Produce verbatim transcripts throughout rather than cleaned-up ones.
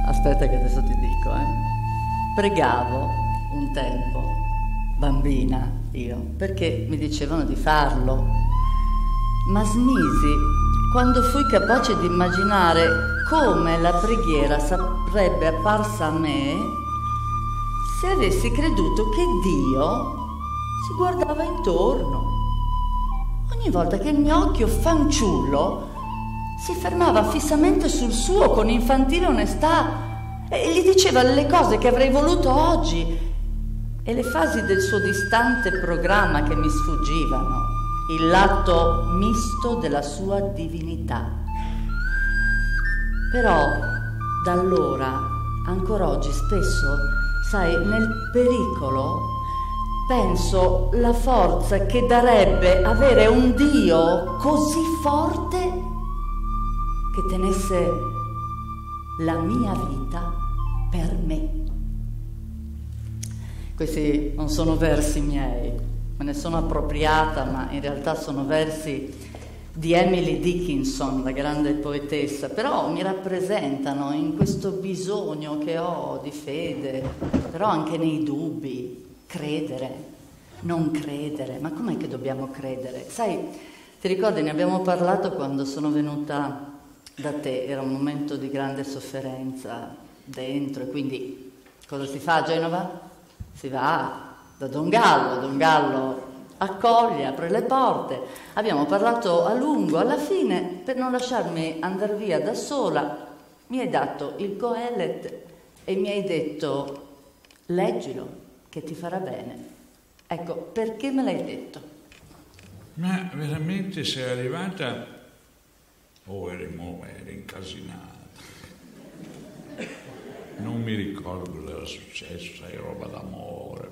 Aspetta che adesso ti dico, eh. Pregavo un tempo, bambina io, perché mi dicevano di farlo, ma smisi quando fui capace di immaginare come la preghiera sarebbe apparsa a me se avessi creduto che Dio si guardava intorno. Ogni volta che il mio occhio fanciullo si fermava fissamente sul suo con infantile onestà e gli diceva le cose che avrei voluto oggi e le fasi del suo distante programma che mi sfuggivano, il lato misto della sua divinità. Però da allora, ancora oggi, spesso, sai, nel pericolo penso la forza che darebbe avere un Dio così forte che tenesse la mia vita per me. Questi non sono versi miei, me ne sono appropriata, ma in realtà sono versi di Emily Dickinson, la grande poetessa, però mi rappresentano in questo bisogno che ho di fede, però anche nei dubbi. Credere, non credere, ma com'è che dobbiamo credere? Sai, ti ricordi, ne abbiamo parlato quando sono venuta da te, era un momento di grande sofferenza dentro, e quindi cosa si fa a Genova? Si va da Don Gallo, Don Gallo accoglie, apre le porte, abbiamo parlato a lungo, alla fine per non lasciarmi andare via da sola mi hai dato il Coelet e mi hai detto leggilo che ti farà bene. Ecco, perché me l'hai detto? Ma veramente sei arrivata o eri, eri incasinata? Non mi ricordo cosa era successo, sai, roba d'amore.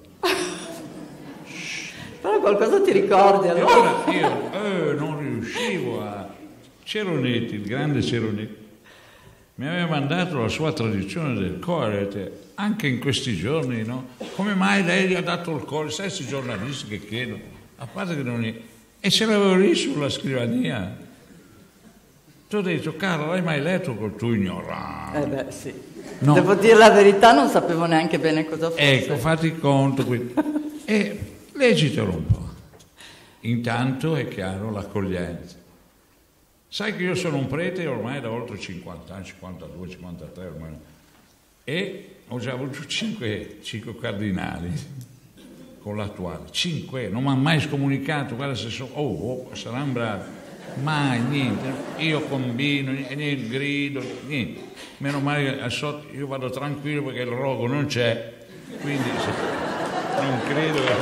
Però qualcosa ti ricordi allora? E ora io eh, non riuscivo a... Ceronetti, il grande Ceronetti, mi aveva mandato la sua tradizione del Coelet, anche in questi giorni, no? Come mai lei gli ha dato il Coelet? Sai, questi giornalisti che chiedono, a parte che non è... E ce l'avevo lì sulla scrivania. Ti ho detto, caro, l'hai mai letto col tuo ignoranza? Eh beh, sì. No. Devo dire la verità, non sapevo neanche bene cosa fosse. Ecco, fatti conto qui. E leggitelo un po'. Intanto è chiaro l'accoglienza. Sai che io sono un prete ormai da oltre cinquanta anni, cinquantadue, cinquantatré ormai, e ho già avuto cinque, cinque cardinali con l'attuale, cinque, non mi ha mai scomunicato, guarda se so, oh, oh, saranno bravi, mai, niente, io combino, niente, grido, niente, meno male che al sotto io vado tranquillo perché il rogo non c'è, quindi non credo che...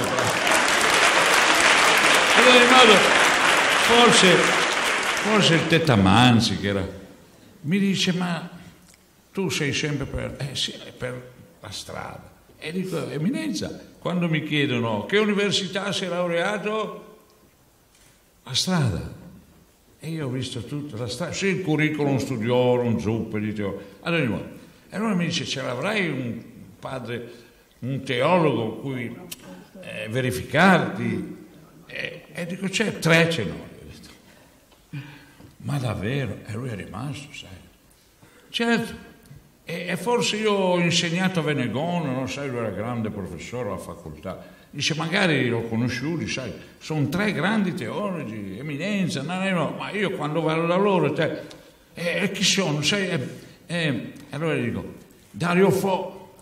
Ad ogni modo, forse... Forse il Tetamanzi che era, mi dice, ma tu sei sempre per, eh sì, per la strada. E dico, Eminenza, quando mi chiedono che università sei laureato, la strada. E io ho visto tutta la strada, sì, il curriculum studiorum, zuppe, dicevo. Allora, e allora mi dice, ce l'avrai un padre, un teologo cui eh, verificarti? E, e dico, c'è, tre ce n'ho. Ma davvero? E lui è rimasto, sai. Certo, e, e forse io ho insegnato a Venegono, no? Sai, lui era grande professore alla facoltà. Dice, magari l'ho conosciuto, sai, sono tre grandi teologi, Eminenza, no, no, ma io quando vado da loro, te, e, e chi sono? Sai, e, e, allora gli dico, Dario Fo,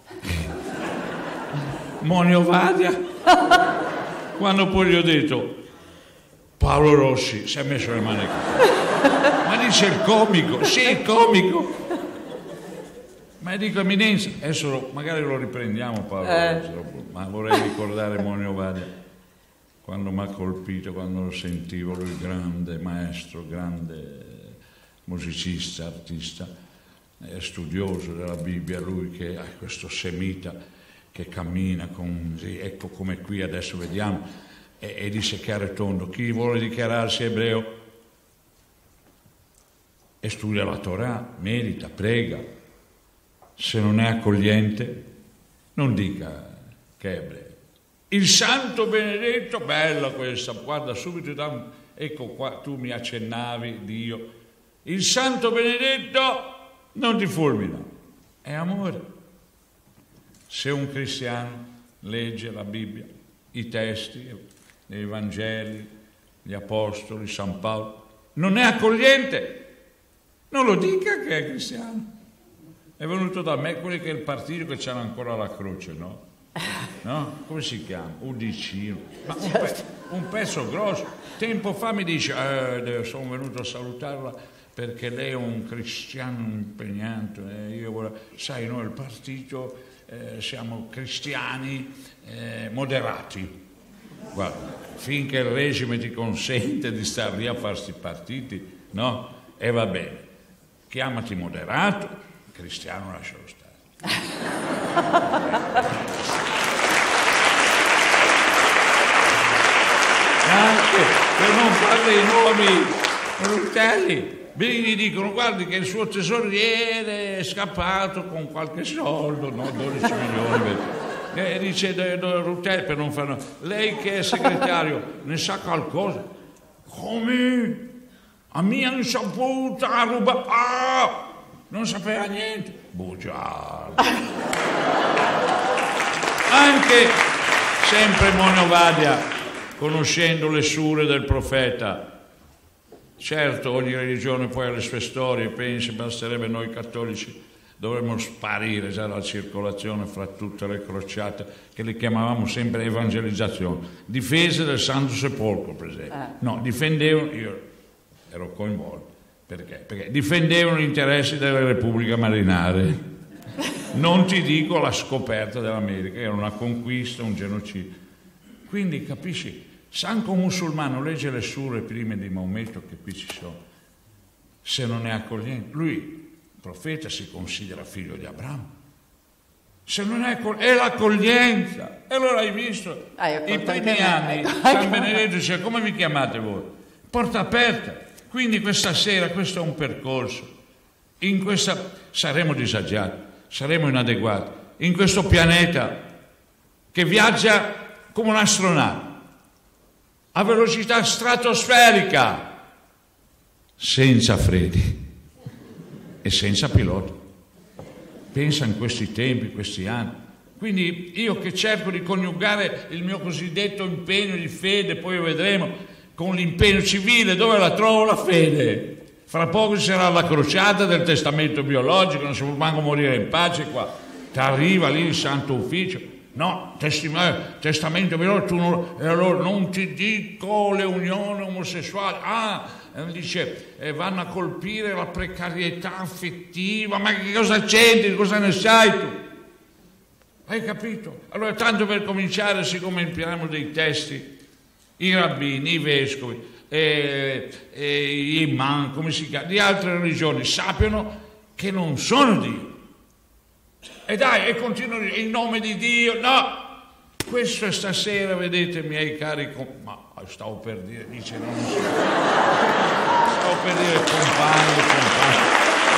Monio Vadia, quando poi gli ho detto, Paolo Rossi, si è messo le mani qui. Ma dice il comico, sì, il comico. Ma dico, Eminenza, adesso lo, magari lo riprendiamo Paolo, eh. ma vorrei ricordare Monio Vadia, quando mi ha colpito, quando lo sentivo, lui grande maestro, grande musicista, artista, eh, studioso della Bibbia, lui che ha questo semita che cammina con, sì, ecco come qui adesso vediamo, e, e dice chiaro e tondo, chi vuole dichiararsi ebreo e studia la Torah, medita, prega, se non è accogliente non dica che è ebreo. Il santo benedetto, bella questa, guarda subito, ecco qua, tu mi accennavi Dio, il santo benedetto non ti fulmina, è amore. Se un cristiano legge la Bibbia, i testi, dei Vangeli, gli Apostoli, San Paolo, non è accogliente, non lo dica che è cristiano. È venuto da me quelli che è il partito che c'hanno ancora la croce, no? No? Come si chiama? U D C. Ma un, pe- un pezzo grosso. Tempo fa mi dice, eh, sono venuto a salutarla perché lei è un cristiano impegnato. Eh, io volevo... Sai, noi il partito eh, siamo cristiani eh, moderati. Guarda, finché il regime ti consente di stare lì a farsi partiti, no? E va bene. Chiamati moderato, cristiano lascialo stare. Anche per non fare dei nomi brutelli, gli dicono guardi che il suo tesoriere è scappato con qualche soldo, no? dodici milioni. E dice Rutelli, per non fare, lei che è segretario ne sa qualcosa? Come? A mia insaputa ruba, ah! Non sapeva niente, bugiardo. Anche sempre Monovadia, conoscendo le sure del profeta, certo ogni religione poi ha le sue storie, pensi basterebbe noi cattolici dovremmo sparire già dalla circolazione fra tutte le crociate che le chiamavamo sempre evangelizzazione, difese del Santo Sepolcro per esempio, no, difendevano, io ero coinvolto. Perché? Perché difendevano gli interessi della Repubblica Marinare. Non ti dico la scoperta dell'America, era una conquista, un genocidio. Quindi capisci, se anche un musulmano legge le sure prime di Maometto che qui ci sono, se non è accogliente, lui, il profeta, si considera figlio di Abramo. Se non è, è l'accoglienza. E allora hai visto, ah, i primi anni, San Benedetto dice, come vi chiamate voi? Porta aperta. Quindi questa sera questo è un percorso, in questa saremo disagiati, saremo inadeguati, in questo pianeta che viaggia come un'astronave, a velocità stratosferica, senza freni e senza pilota. Pensa in questi tempi, questi anni. Quindi io che cerco di coniugare il mio cosiddetto impegno di fede, poi vedremo, con l'impegno civile, dove la trovo la fede? Fra poco ci sarà la crociata del testamento biologico, non si può manco morire in pace qua. Ti arriva lì il Santo Ufficio, no, testim- testamento biologico, tu non, e allora non ti dico le unioni omosessuali, ah, dice, eh, vanno a colpire la precarietà affettiva, ma che cosa c'entri, cosa ne sai tu? Hai capito? Allora, tanto per cominciare, siccome impianiamo dei testi, i rabbini, i vescovi, eh, eh, gli imam, come si chiama, di altre religioni, sappiano che non sono Dio. E dai, e continuano in nome di Dio, no! Questo è stasera, vedete, miei cari, com- ma stavo per dire, dice non so, stavo per dire compagni, compagni.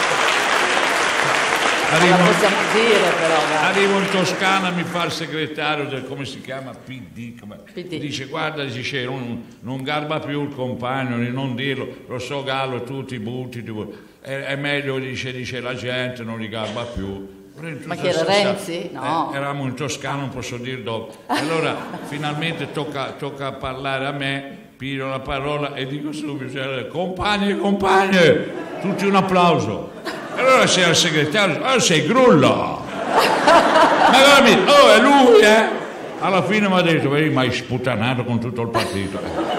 Arrivo, possiamo dire però, arrivo in Toscana, mi fa il segretario del, come si chiama, P D, come, P D. Dice guarda, dice, non, non garba più il compagno, non dirlo, lo so Gallo, tu ti butti, ti butti. È, è meglio, dice, dice la gente, non li garba più. Ma che era Renzi? No. Eh, eravamo in Toscana, non posso dire dove. Allora finalmente tocca, tocca parlare a me, piglio la parola e dico subito, cioè, compagni e compagne, tutti un applauso. Allora c'era il segretario, oh, sei Grulla! Ma veramente, oh, è lui, eh! Alla fine mi ha detto, vedi, mi hai sputanato con tutto il partito.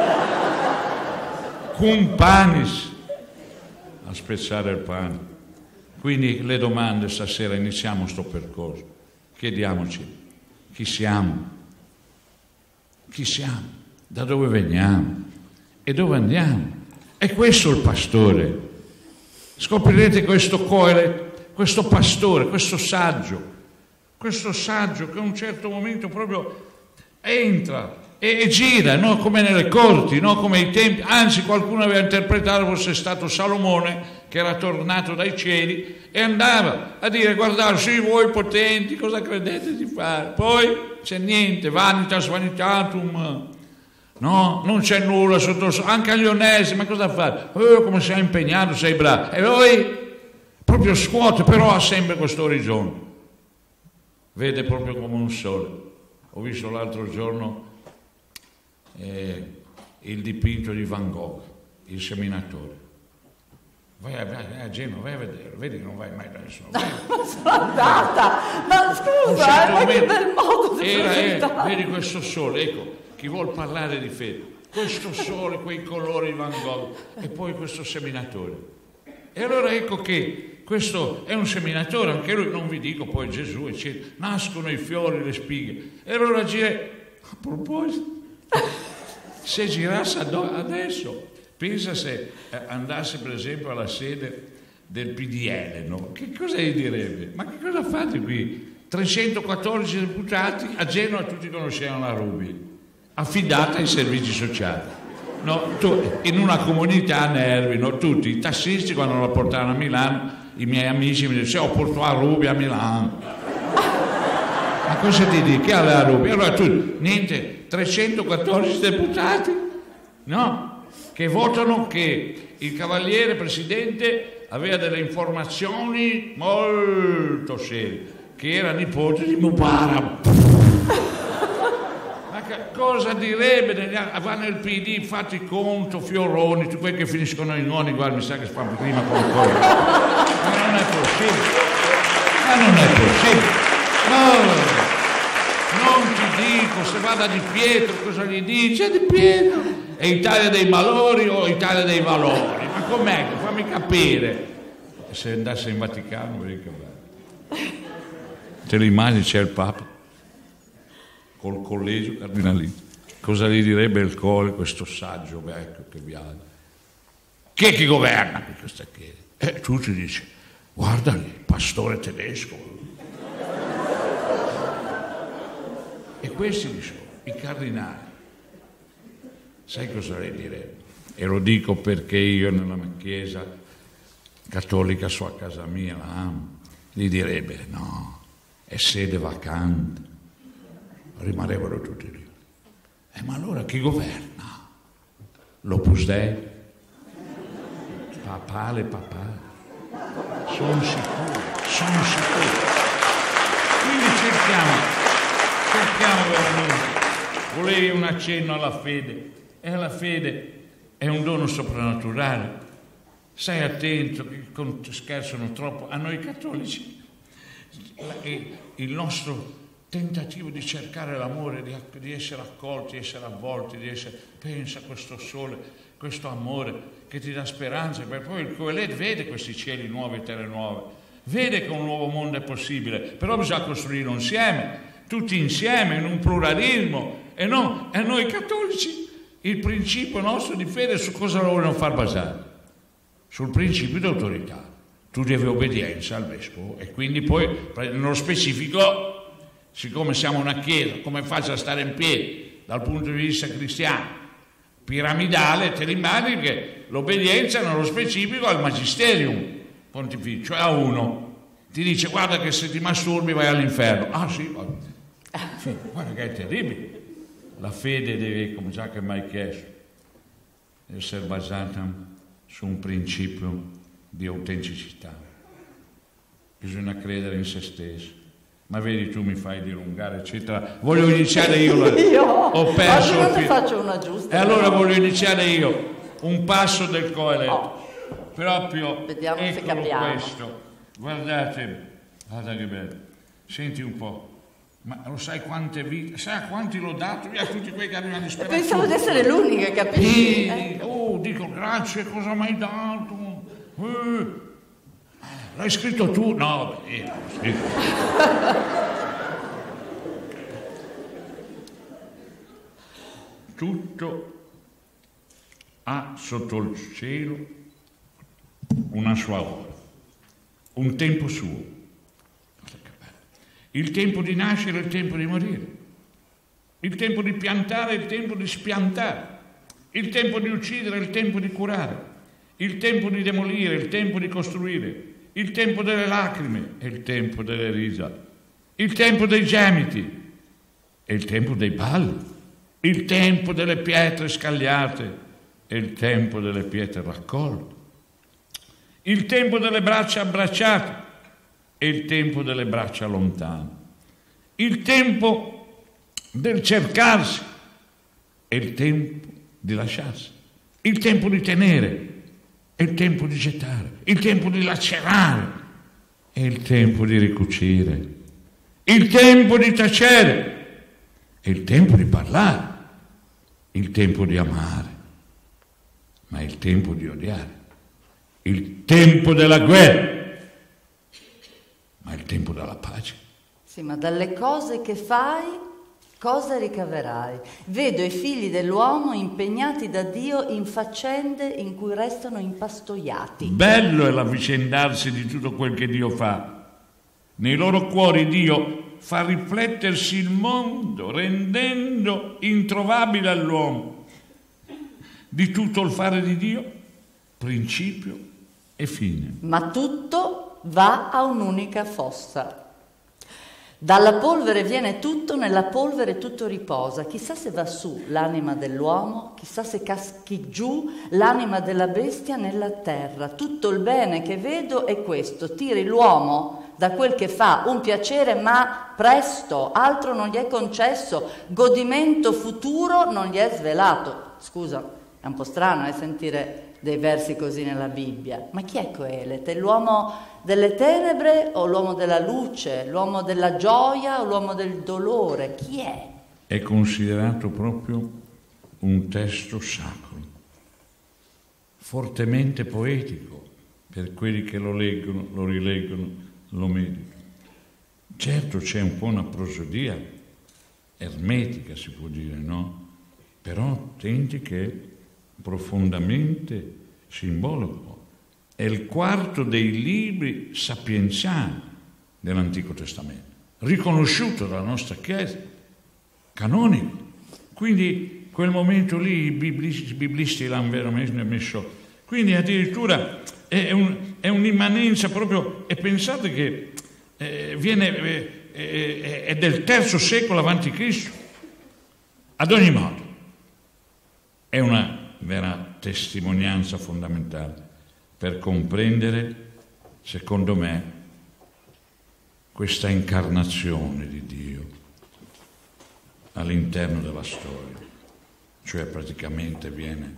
Companis a spezzare il pane. Quindi le domande stasera, iniziamo sto percorso. Chiediamoci, chi siamo? Chi siamo? Da dove veniamo? E dove andiamo? È questo il pastore. Scoprirete questo coele, questo pastore, questo saggio, questo saggio che a un certo momento proprio entra e, e gira, no? Come nelle corti, no? Come ai tempi, anzi qualcuno aveva interpretato fosse stato Salomone che era tornato dai cieli e andava a dire, guardate, sì, voi potenti, cosa credete di fare? Poi c'è niente, vanitas vanitatum. No, non c'è nulla sotto, anche agli onesti, ma cosa fare? Oh, come sei impegnato, sei bravo. E voi? proprio scuote, però ha sempre questo orizzonte, vede proprio come un sole. Ho visto l'altro giorno eh, il dipinto di Van Gogh, il seminatore. Vai a, vai a Genova, vai a vedere, vedi che non vai mai da nessuno. Ma sono andata, ma scusa, ma che bel modo di era, presentare. eh, vedi questo sole, ecco, chi vuol parlare di fede, questo sole, quei colori di Van Gogh e poi questo seminatore. E allora ecco che questo è un seminatore, anche lui, non vi dico poi Gesù, eccetera, nascono i fiori, le spighe. E allora gira, a proposito, se girasse adesso, pensa se andasse per esempio alla sede del P D L, no? Che cosa gli direbbe? Ma che cosa fate qui? trecentoquattordici deputati, a Genova tutti conoscevano la Ruby, affidata ai servizi sociali. No, tu, in una comunità a Nervi, no? Tutti i tassisti quando la portavano a Milano, i miei amici mi dicevano, ho portato a Ruby a Milano. Ma cosa ti dici? Che aveva Ruby? Allora tu, niente, trecentoquattordici deputati, no? Che votano che il cavaliere presidente aveva delle informazioni molto serie, che era nipote di Mubarak. Ma che cosa direbbe? Va nel P D, fatti conto, Fioroni, tutti quelli che finiscono in noni, guarda, mi sa che si fa prima con il cuore. Ma non è possibile. Ma non è possibile. No. Non ti dico, se vada Di Pietro, cosa gli dice? Di Pietro. È Italia dei malori o Italia dei valori? Ma com'è? Fammi capire. Se andasse in Vaticano, vedi che bello. Te lo immagini, c'è il Papa col collegio cardinalizio. Cosa gli direbbe il Colle, questo saggio vecchio che viaggia? Chi è che governa qui questa chiesa? E tu ti dici, guarda lì, pastore tedesco. E questi sono i cardinali. Sai cosa le direbbe? E lo dico perché io nella mia chiesa cattolica su a casa mia la amo. Gli direbbe, no, è sede vacante, rimarrebbero tutti lì. Eh, ma allora chi governa? L'Opus Dei? Papale, papale? Sono sicuro, sono sicuro. Quindi cerchiamo, cerchiamo veramente. Volevi un accenno alla fede. E la fede è un dono soprannaturale. Stai attento, che scherzano troppo. A noi cattolici il nostro tentativo di cercare l'amore, di, di essere accolti, di essere avvolti, di essere, pensa a questo sole, questo amore che ti dà speranza, perché poi il Coelet vede questi cieli nuovi e terre nuove, vede che un nuovo mondo è possibile, però bisogna costruirlo insieme, tutti insieme, in un pluralismo, e, no, e noi cattolici il principio nostro di fede su cosa lo vogliono far basare? Sul principio di autorità. Tu devi obbedienza al vescovo e quindi poi, nello specifico, siccome siamo una chiesa, come faccio a stare in piedi dal punto di vista cristiano, piramidale, te l'immagini che l'obbedienza nello specifico al magisterium pontificio, cioè a uno. Ti dice, guarda che se ti masturbi vai all'inferno. Ah sì, sì, guarda che è terribile. La fede deve, come già che mi hai chiesto, essere basata su un principio di autenticità. Bisogna credere in se stessi. Ma vedi, tu mi fai dilungare, eccetera. Voglio iniziare io. La... io? Ho perso ma il filo. faccio una giusta. E allora voglio iniziare io. Un passo del Coelet. Oh. Proprio. Vediamo se eccolo capiamo. questo. Guardate. Guarda che bello. Senti un po'. Ma lo sai quante vite, sai quanti l'ho dato io a tutti quei che avevano disperato? Pensavo di essere l'unica, capisci? E, oh, dico grazie, cosa mi hai dato? Eh, l'hai scritto tu? No, beh, io l'ho scritto. Tutto ha sotto il cielo una sua ora, un tempo suo. Il tempo di nascere e il tempo di morire, il tempo di piantare e il tempo di spiantare, il tempo di uccidere e il tempo di curare, il tempo di demolire e il tempo di costruire, il tempo delle lacrime e il tempo delle risa, il tempo dei gemiti e il tempo dei balli, il tempo delle pietre scagliate e il tempo delle pietre raccolte, il tempo delle braccia abbracciate e il tempo delle braccia lontane, il tempo del cercarsi e il tempo di lasciarsi, il tempo di tenere e il tempo di gettare, il tempo di lacerare e il tempo di ricucire, il tempo di tacere e il tempo di parlare, il tempo di amare, ma il tempo di odiare, il tempo della guerra, ma il tempo della pace. Sì, ma dalle cose che fai cosa ricaverai? Vedo i figli dell'uomo impegnati da Dio in faccende in cui restano impastoiati. Bello è l'avvicendarsi di tutto quel che Dio fa. Nei loro cuori Dio fa riflettersi il mondo, rendendo introvabile all'uomo di tutto il fare di Dio, principio e fine. Ma tutto va a un'unica fossa. Dalla polvere viene tutto, nella polvere tutto riposa. Chissà se va su l'anima dell'uomo, chissà se caschi giù l'anima della bestia nella terra. Tutto il bene che vedo è questo: tiri l'uomo da quel che fa un piacere, ma presto, altro non gli è concesso, godimento futuro non gli è svelato. Scusa, è un po' strano eh, sentire dei versi così nella Bibbia, ma chi è Coelet? È l'uomo delle tenebre o l'uomo della luce, l'uomo della gioia o l'uomo del dolore? Chi è? È considerato proprio un testo sacro, fortemente poetico per quelli che lo leggono, lo rileggono, lo meditano. Certo c'è un po' una prosodia ermetica, si può dire, no? Però attenti che è profondamente simbolico. È il quarto dei libri sapienziali dell'Antico Testamento, riconosciuto dalla nostra Chiesa, canonico. Quindi quel momento lì i biblisti, i biblisti l'hanno veramente messo. Quindi addirittura è, un, è un'immanenza proprio, e pensate che eh, viene, eh, eh, è del terzo secolo avanti Cristo. Ad ogni modo, è una vera testimonianza fondamentale per comprendere, secondo me, questa incarnazione di Dio all'interno della storia. Cioè praticamente viene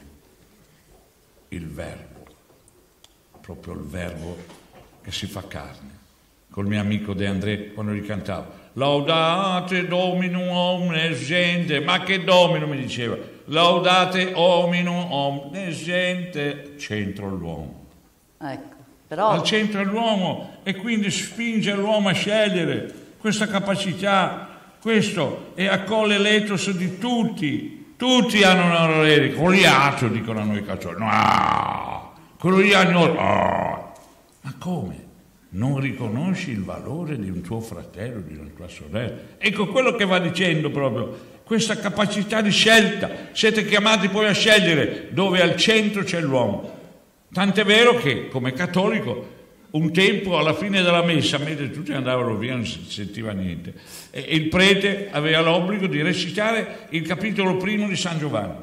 il Verbo, proprio il Verbo che si fa carne. Col mio amico De André, quando gli cantavo Laudate Dominum omnes gente, ma che Domino, mi diceva, Laudate Dominum omnes gente, centro l'uomo. Ecco, però... Al centro è l'uomo, e quindi spinge l'uomo a scegliere questa capacità, questo, e accoglie l'etos di tutti. Tutti hanno un orere, Goliato, dicono a noi cattolici, no, quello lì hanno, no. Ma come? Non riconosci il valore di un tuo fratello, di una tua sorella? Ecco quello che va dicendo proprio, questa capacità di scelta. Siete chiamati poi a scegliere dove al centro c'è l'uomo. Tant'è vero che, come cattolico, un tempo alla fine della messa, mentre tutti andavano via, non si sentiva niente, e il prete aveva l'obbligo di recitare il capitolo primo di San Giovanni.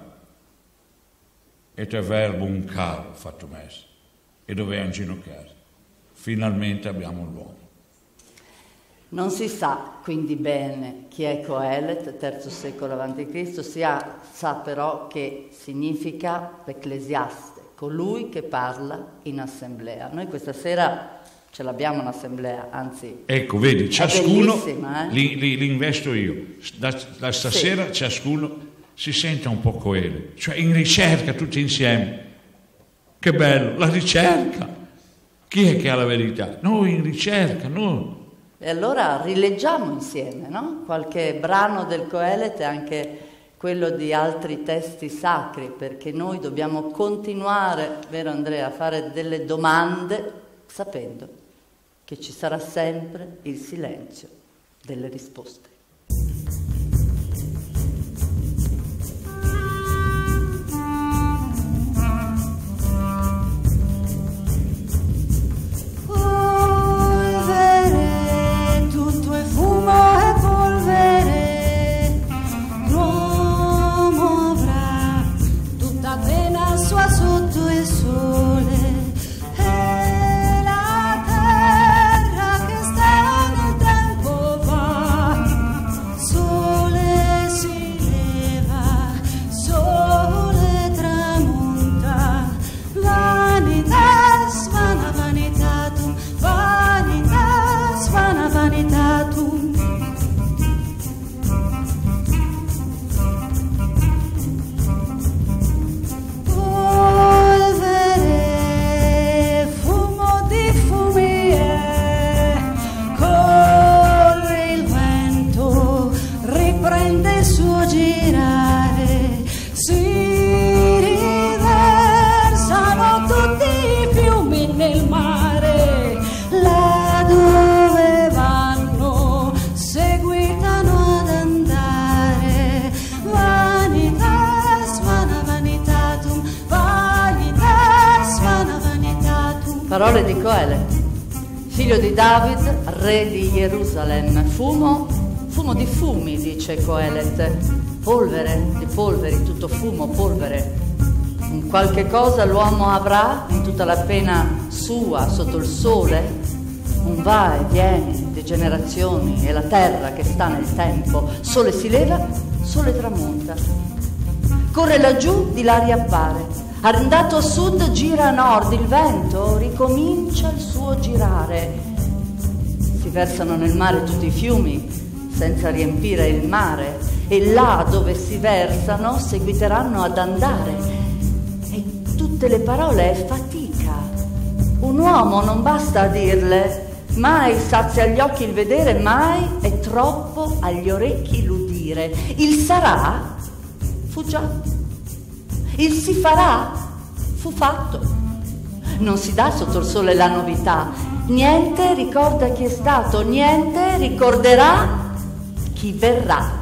Et è verbo un caro fatto messa, e doveva inginocchiare. Finalmente abbiamo l'uomo. Non si sa quindi bene chi è Coelet, terzo secolo avanti Cristo, si ha, sa però che significa l'ecclesiaste, colui che parla in assemblea. Noi questa sera ce l'abbiamo un'assemblea, anzi... Ecco, vedi, ciascuno, eh? li, li, li investo io, da, da stasera sì. Ciascuno si sente un po' Coelet, cioè in ricerca tutti insieme. Che bello, la ricerca! Chi è che ha la verità? Noi in ricerca, noi. E allora rileggiamo insieme, no? Qualche brano del Coelet e anche quello di altri testi sacri, perché noi dobbiamo continuare, vero Andrea, a fare delle domande sapendo che ci sarà sempre il silenzio delle risposte. Sotto il sole, eh. Parole di Coelet, figlio di David, re di Gerusalemme. Fumo, fumo di fumi, dice Coelet, polvere di polveri, tutto fumo, polvere. Un qualche cosa l'uomo avrà in tutta la pena sua sotto il sole, un va e viene di generazioni e la terra che sta nel tempo, sole si leva, sole tramonta, corre laggiù, di là riappare, andato a sud gira a nord, il vento ricomincia il suo girare, si versano nel mare tutti i fiumi senza riempire il mare e là dove si versano seguiteranno ad andare e tutte le parole è fatica, un uomo non basta a dirle, mai sazia agli occhi il vedere, mai è troppo agli orecchi l'udire. Il sarà fu già, il si farà fu fatto. Non si dà sotto il sole la novità, niente ricorda chi è stato, niente ricorderà chi verrà.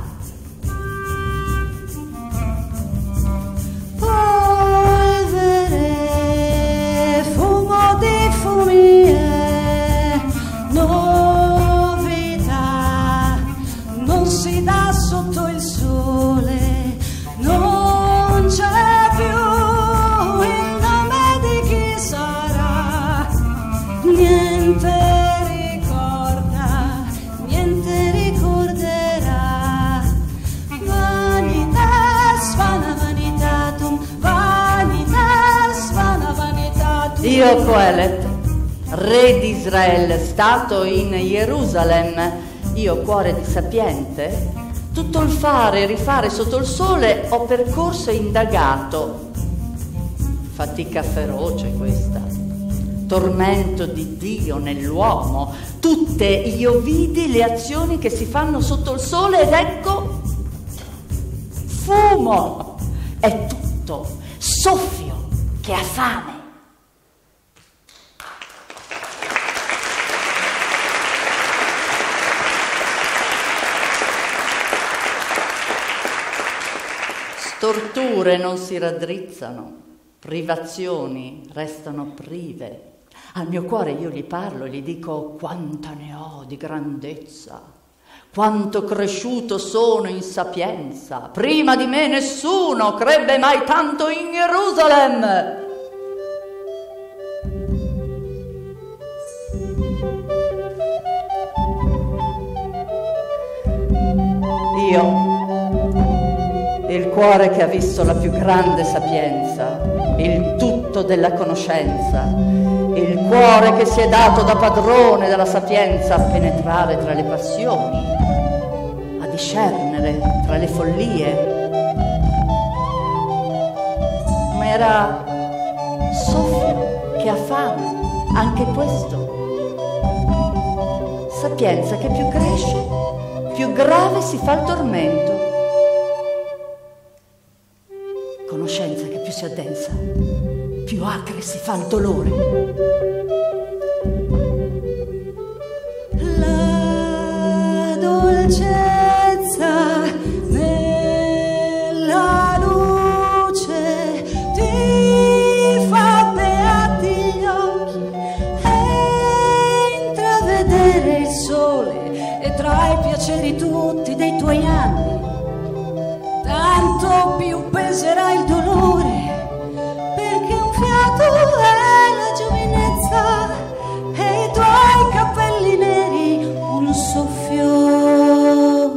Polvere, fumo di fumi. Novità non si dà sotto il sole, non c'è più il nome di chi sarà, niente ricorda, niente ricorderà. Vanitas vana vanitatum, vanitas vana vanitatum. Io Coelet, re di Israele, stato in Gerusalemme, io cuore di sapiente, tutto il fare e rifare sotto il sole ho percorso e indagato. Fatica feroce questa, tormento di Dio nell'uomo, tutte io vidi le azioni che si fanno sotto il sole ed ecco, fumo, è tutto, soffio che ha fame. Torture non si raddrizzano, privazioni restano prive. Al mio cuore io gli parlo e gli dico quanta ne ho di grandezza, quanto cresciuto sono in sapienza. Prima di me nessuno crebbe mai tanto in Gerusalemme. Io, il cuore che ha visto la più grande sapienza, il tutto della conoscenza, il cuore che si è dato da padrone della sapienza a penetrare tra le passioni, a discernere tra le follie. Ma era soffio che ha fame, anche questo. Sapienza che più cresce, più grave si fa il tormento. Conoscenza che più si addensa, più acre si fa il dolore. La dolcezza nella luce ti fa beati gli occhi e intravedere il sole e tra i piaceri tutti dei tuoi anni. Tanto più peserà il dolore, perché un fiato è la giovinezza e i tuoi capelli neri un soffio.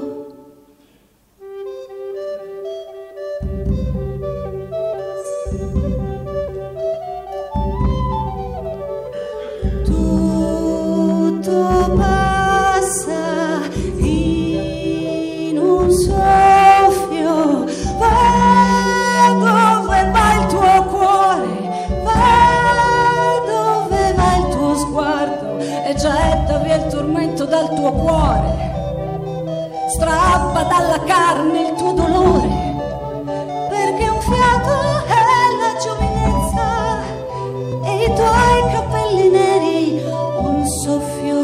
Tutto passa in un soffio. Va dove va il tuo cuore, va dove va il tuo sguardo e getta via il tormento dal tuo cuore, strappa dalla carne il tuo dolore, perché un fiato è la giovinezza e i tuoi capelli neri un soffio.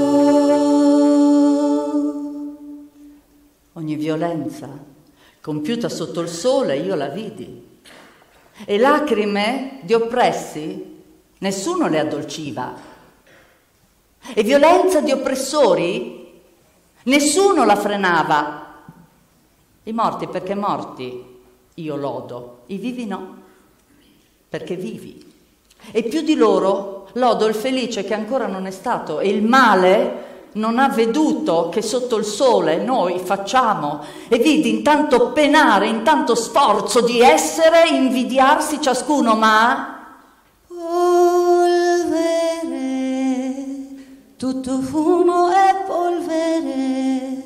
Ogni violenza compiuta sotto il sole io la vidi, e lacrime di oppressi Nessuno le addolciva. E violenza di oppressori? Nessuno la frenava. I morti perché morti io lodo, i vivi no, perché vivi. E più di loro lodo il felice che ancora non è stato e il male non ha veduto che sotto il sole noi facciamo e vidi intanto penare, intanto sforzo di essere, invidiarsi ciascuno, ma polvere, tutto fumo e polvere,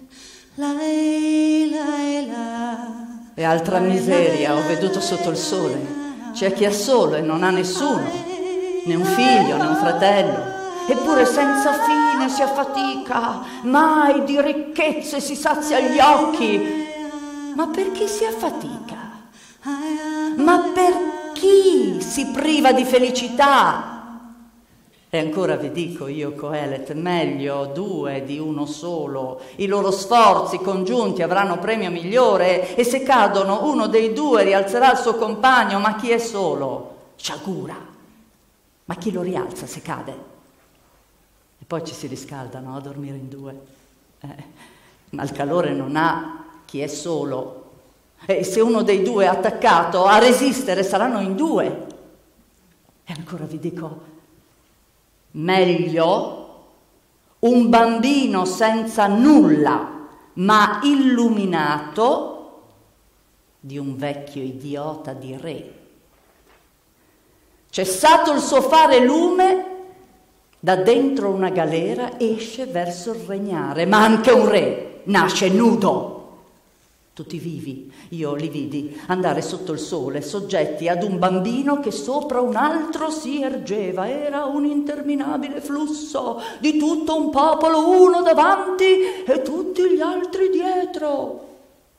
lai, lai, la. E altra miseria ho veduto sotto il sole. C'è chi è solo e non ha nessuno, né un figlio, né un fratello. Eppure senza fine si affatica, mai di ricchezze si sazia gli occhi. Ma per chi si affatica? Ma per chi si priva di felicità? E ancora vi dico io, Coelet, meglio due di uno solo. I loro sforzi congiunti avranno premio migliore e se cadono uno dei due rialzerà il suo compagno, ma chi è solo? Sciagura. Ma chi lo rialza se cade? E poi ci si riscaldano a dormire in due. Eh, ma il calore non ha chi è solo. E se uno dei due è attaccato, a resistere saranno in due. E ancora vi dico, meglio un bambino senza nulla, ma illuminato, di un vecchio idiota di re. Cessato il suo fare lume, da dentro una galera esce verso il regnare, ma anche un re nasce nudo. Tutti vivi, io li vidi andare sotto il sole, soggetti ad un bambino che sopra un altro si ergeva. Era un interminabile flusso di tutto un popolo, uno davanti e tutti gli altri dietro.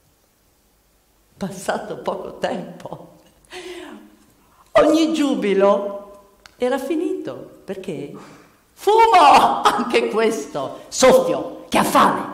Passato poco tempo, ogni giubilo era finito, perché fumo, anche questo, soffio, che ha fame.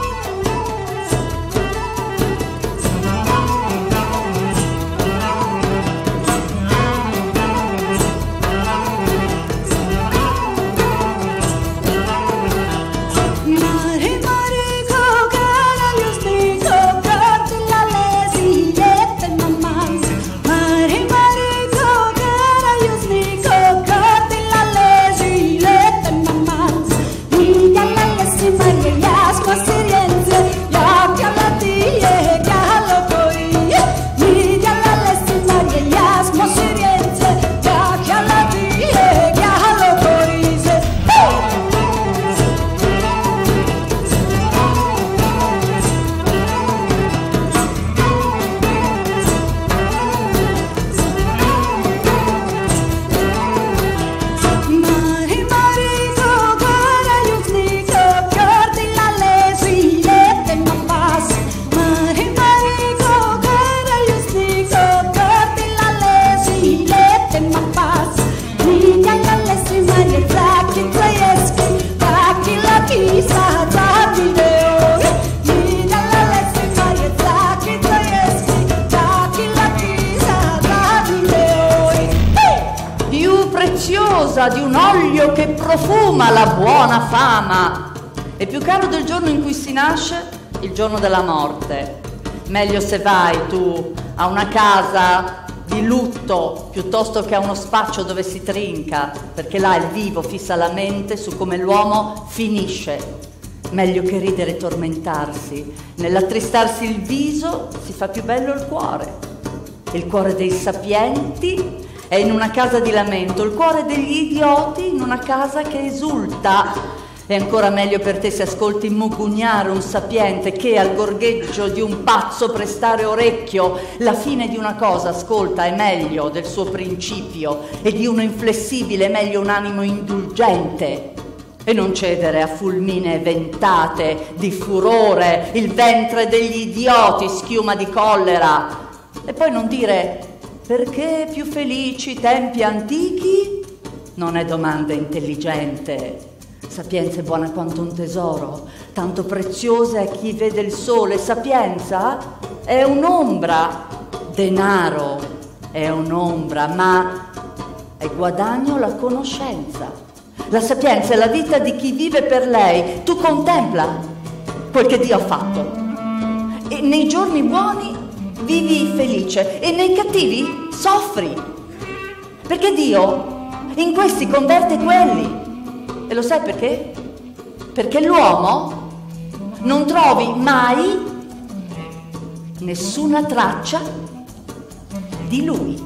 Di un olio che profuma la buona fama. È più caro del giorno in cui si nasce, il giorno della morte. Meglio se vai tu a una casa di lutto piuttosto che a uno spaccio dove si trinca, perché là il vivo fissa la mente su come l'uomo finisce. Meglio che ridere e tormentarsi. Nell'attristarsi il viso si fa più bello il cuore. Il cuore dei sapienti è in una casa di lamento, il cuore degli idioti in una casa che esulta. È ancora meglio per te se ascolti mugugnare un sapiente che al gorgheggio di un pazzo prestare orecchio. La fine di una cosa, ascolta, è meglio del suo principio, e di uno inflessibile è meglio un animo indulgente. E non cedere a fulmine ventate di furore, il ventre degli idioti schiuma di collera. E poi non dire perché più felici tempi antichi? Non è domanda intelligente. Sapienza è buona quanto un tesoro, tanto preziosa è chi vede il sole. Sapienza è un'ombra, denaro è un'ombra, ma e guadagno la conoscenza. La sapienza è la vita di chi vive per lei. Tu contempla quel che Dio ha fatto e nei giorni buoni vivi felice e nei cattivi soffri, perché Dio in questi converte quelli. E lo sai perché? Perché l'uomo non trovi mai nessuna traccia di lui.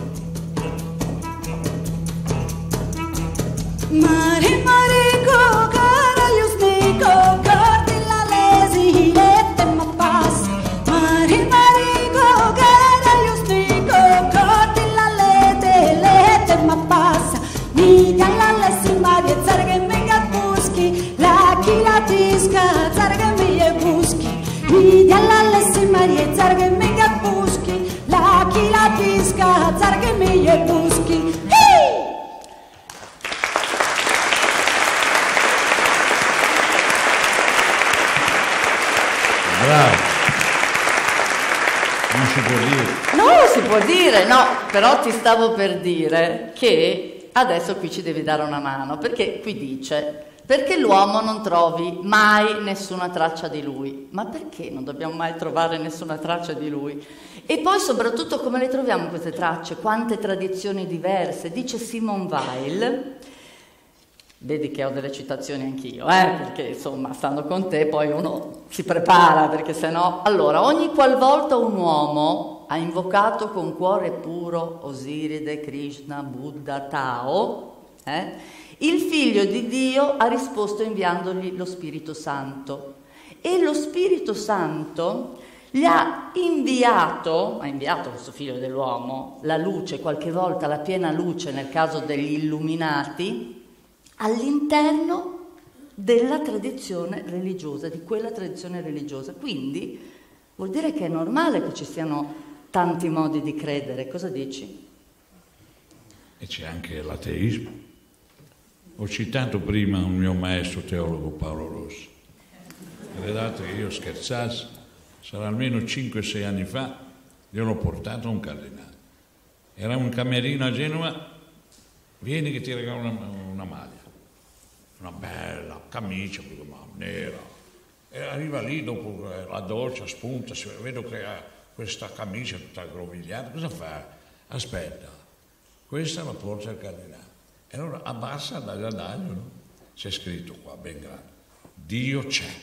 Mare marico caraglius nico corti la lesi lette ma passa. Mare marico caraglius nico corti la lete lette ma passa. Mi dalla lesi maria zarga mi buschi la chi la disca zarga mi e buschi. Mi dalla lesi maria zarga mi buschi la chi la disca zarga mi e buschi. Bravo. Non si può dire. No, si può dire, no, però ti stavo per dire che adesso qui ci devi dare una mano, perché qui dice, perché l'uomo non trovi mai nessuna traccia di lui. Ma perché non dobbiamo mai trovare nessuna traccia di lui? E poi soprattutto come le troviamo queste tracce? Quante tradizioni diverse. Dice Simone Weil. Vedi che ho delle citazioni anch'io, eh? Perché insomma, stando con te poi uno si prepara, perché sennò... Allora, ogni qualvolta un uomo ha invocato con cuore puro Osiride, Krishna, Buddha, Tao, eh? il figlio di Dio ha risposto inviandogli lo Spirito Santo. E lo Spirito Santo gli ha inviato, ha inviato questo figlio dell'uomo, la luce, qualche volta la piena luce nel caso degli illuminati, all'interno della tradizione religiosa, di quella tradizione religiosa. Quindi vuol dire che è normale che ci siano tanti modi di credere. Cosa dici? E c'è anche l'ateismo. Ho citato prima un mio maestro teologo, Paolo Rossi. Credate che io scherzassi, sarà almeno cinque sei anni fa, gliel'ho portato a un cardinale. Era un camerino a Genova, vieni che ti regalo una, una maglia. Una bella camicia, nera, e arriva lì dopo la doccia, spunta, vedo che ha questa camicia tutta aggrovigliata, cosa fa? Aspetta, questa la porta al cardinale. E allora abbassa l'adaglio, no? C'è scritto qua, ben grande, Dio c'è.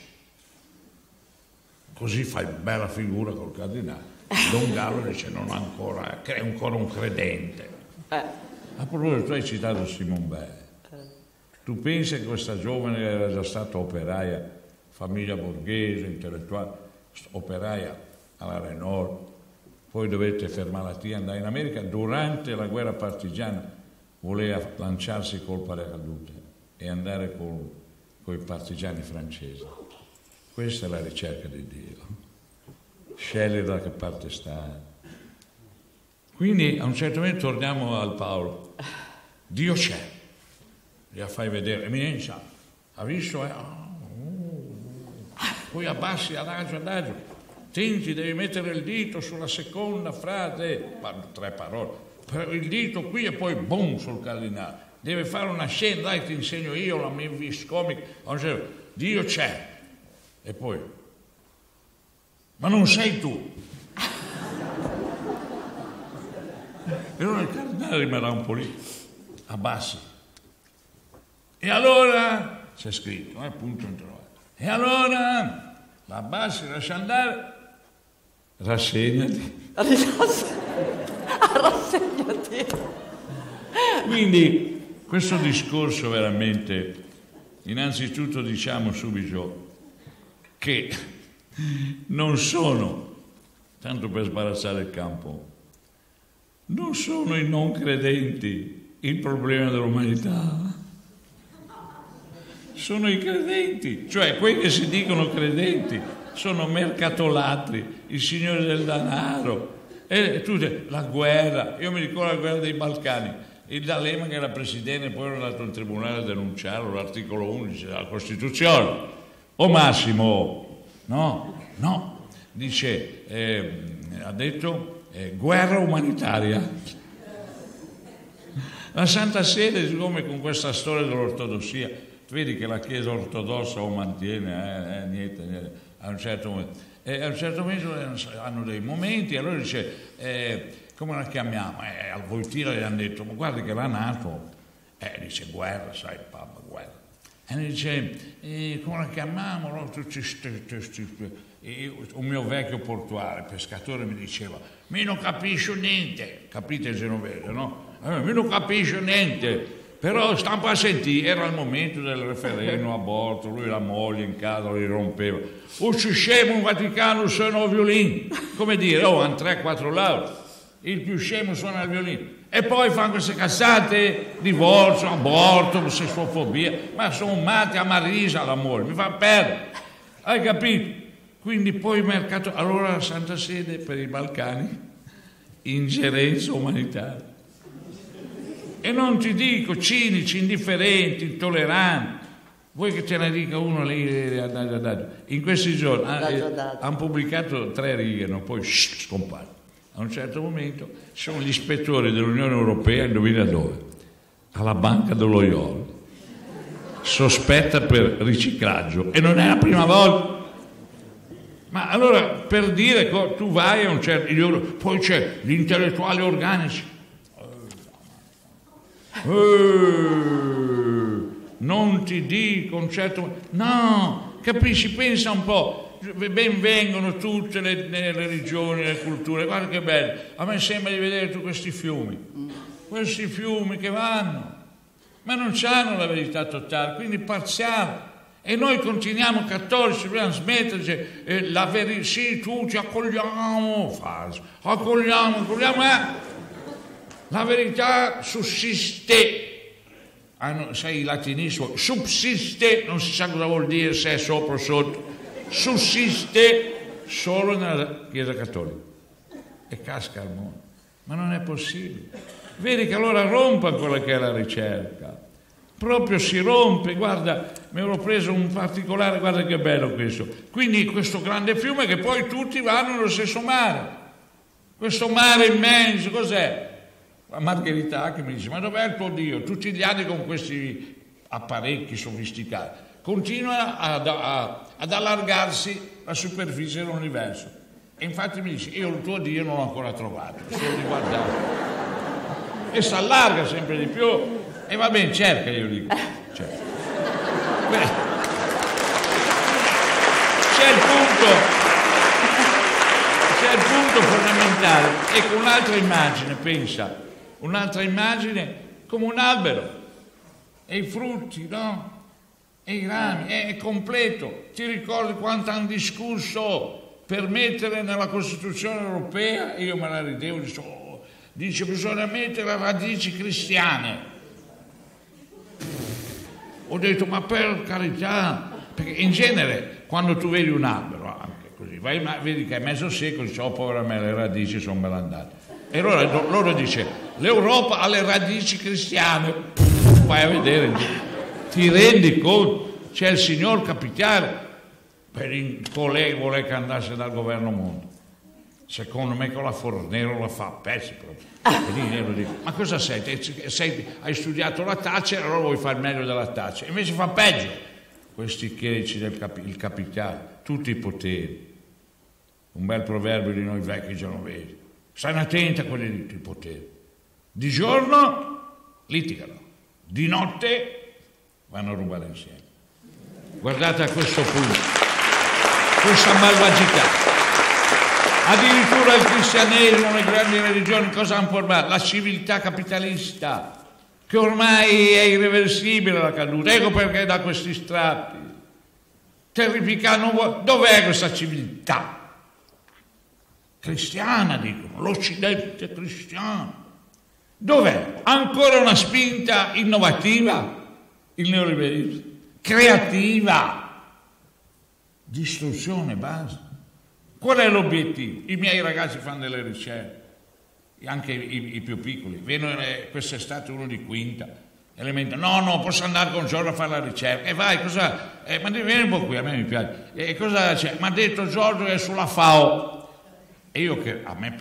Così fai bella figura col cardinale. Don Gallo dice, non ancora, è ancora un credente. A proposito, tu hai citato Simone Weil. Tu pensi che questa giovane era già stata operaia, famiglia borghese, intellettuale, operaia alla Renault, poi dovette per malattia andare in America, durante la guerra partigiana voleva lanciarsi col paracadute e andare con, con i partigiani francesi. Questa è la ricerca di Dio, scegliere da che parte sta. Quindi a un certo momento torniamo al Paolo, Dio c'è. Gliela fai vedere, eminenza, ha visto? Eh? Poi abbassi adagio, adagio, tenti, devi mettere il dito sulla seconda frase, tre parole, il dito qui e poi boom sul cardinale, deve fare una scena, dai ti insegno io la mia vis comica, Dio c'è, e poi, ma non sei tu. E allora il cardinale rimarrà un po' lì, abbassi. E allora, c'è scritto, eh, punto interrogativo. E allora, la abbassi, lascia andare, rassegnati. Rassegnati. Quindi, questo discorso veramente, innanzitutto diciamo subito che non sono, tanto per sbarazzare il campo, non sono i non credenti il problema dell'umanità. Sono i credenti, cioè quelli che si dicono credenti, sono mercatolatri, i signori del denaro, e tutte, la guerra, io mi ricordo la guerra dei Balcani, il D'Alema che era presidente, poi era andato in tribunale a denunciarlo, l'articolo undici della Costituzione. O Massimo, no, no, dice, eh, ha detto eh, guerra umanitaria. La Santa Sede, siccome con questa storia dell'ortodossia, vedi che la Chiesa ortodossa lo mantiene, eh, eh, niente, niente, a un certo momento. E a un certo momento hanno dei momenti, allora dice, eh, come la chiamiamo? Eh, al Voitila gli hanno detto, ma guardi che la NATO, eh, dice guerra, sai, Papa, guerra. E dice, eh, come la chiamiamo? No, tutti sti, sti, sti. Un mio vecchio portuale, pescatore, mi diceva, mi non capisco niente, capite il genovese, no? Eh, mi non capisco niente. Però stampa a sentire, era il momento del referendum aborto, lui e la moglie in casa li rompeva. O ci scemo un Vaticano suona il violino, come dire, oh, hanno tre quattro lauree, il più scemo suona il violino. E poi fanno queste cazzate, divorzio, aborto, sessuofobia, ma sono matti a Marisa la moglie, mi fa perdere, hai capito? Quindi poi il mercato, allora la Santa Sede per i Balcani, ingerenza umanitaria. E non ti dico cinici, indifferenti, intolleranti. Vuoi che te ne dica uno lì? In questi giorni hanno pubblicato tre righe, no? Poi shh, scompare. A un certo momento sono gli ispettori dell'Unione Europea, indovina dove? Alla Banca dello Iolo. Sospetta per riciclaggio. E non è la prima volta. Ma allora, per dire, tu vai a un certo... Poi c'è gli intellettuali organici. Eh, non ti dico un certo, no, capisci, pensa un po', ben vengono tutte le, le religioni, le culture, guarda che bello, a me sembra di vedere tutti questi fiumi, questi fiumi che vanno, ma non hanno la verità totale, quindi parziale. E noi continuiamo cattolici, dobbiamo smettere, eh, la verità, sì, tutti accogliamo, falso, accogliamo, accogliamo, eh. La verità sussiste, ah, no, sai il latinismo, subsiste, non si sa cosa vuol dire se è sopra o sotto, sussiste solo nella Chiesa Cattolica e casca al mondo, ma non è possibile. Vedi che allora rompa quella che è la ricerca, proprio si rompe, guarda, mi ero preso un particolare, guarda che bello questo, quindi questo grande fiume che poi tutti vanno nello stesso mare, questo mare immenso, cos'è? La Margherita che mi dice, ma dov'è il tuo Dio? Tutti gli anni con questi apparecchi sofisticati continua ad, a, ad allargarsi la superficie dell'universo. E infatti mi dice, io il tuo Dio non l'ho ancora trovato, solo di guardare. E si allarga sempre di più. E va bene, cerca, io dico. Cerca. Beh, c'è il punto, c'è il punto fondamentale. Ecco, un'altra immagine, pensa. Un'altra immagine come un albero e i frutti, no? E i rami, è completo. Ti ricordi quanto hanno discusso per mettere nella Costituzione europea? Io me la ridevo, dice, oh, dice bisogna mettere radici cristiane. Ho detto, ma per carità, perché in genere quando tu vedi un albero, anche così, vai, vedi che è mezzo secolo, dice, oh povera me, le radici sono belle andate. E allora loro dice, l'Europa ha le radici cristiane, vai a vedere, ti rendi conto, c'è il signor capitale, per il collega vuole che andasse dal governo mondo, secondo me con la Fornero la fa pezzi proprio, e lì io dico, ma cosa sei? sei? Hai studiato la Thatcher, allora vuoi fare meglio della Thatcher, invece fa peggio, questi chierici del capi, il capitale, tutti i poteri, un bel proverbio di noi vecchi genovesi. Stai attenti a quelli di potere. Di giorno litigano, di notte vanno a rubare insieme. Guardate a questo punto, questa malvagità. Addirittura il cristianesimo, le grandi religioni, cosa hanno formato? La civiltà capitalista, che ormai è irreversibile la caduta. Ecco perché da questi strappi. Terrificante, dov'è questa civiltà? Cristiana, dicono, l'Occidente cristiano. Dov'è? Ancora una spinta innovativa? Il neoliberismo? Creativa? Distruzione, basta. Qual è l'obiettivo? I miei ragazzi fanno delle ricerche, anche i, i più piccoli. Viene eh, quest'estate uno di quinta, elementare. No, no, posso andare con Giorgio a fare la ricerca. E vai, cosa? Eh, ma vieni un po' qui, a me mi piace. E cosa c'è? Mi ha detto Giorgio che è sulla FAO. E io che a me, a me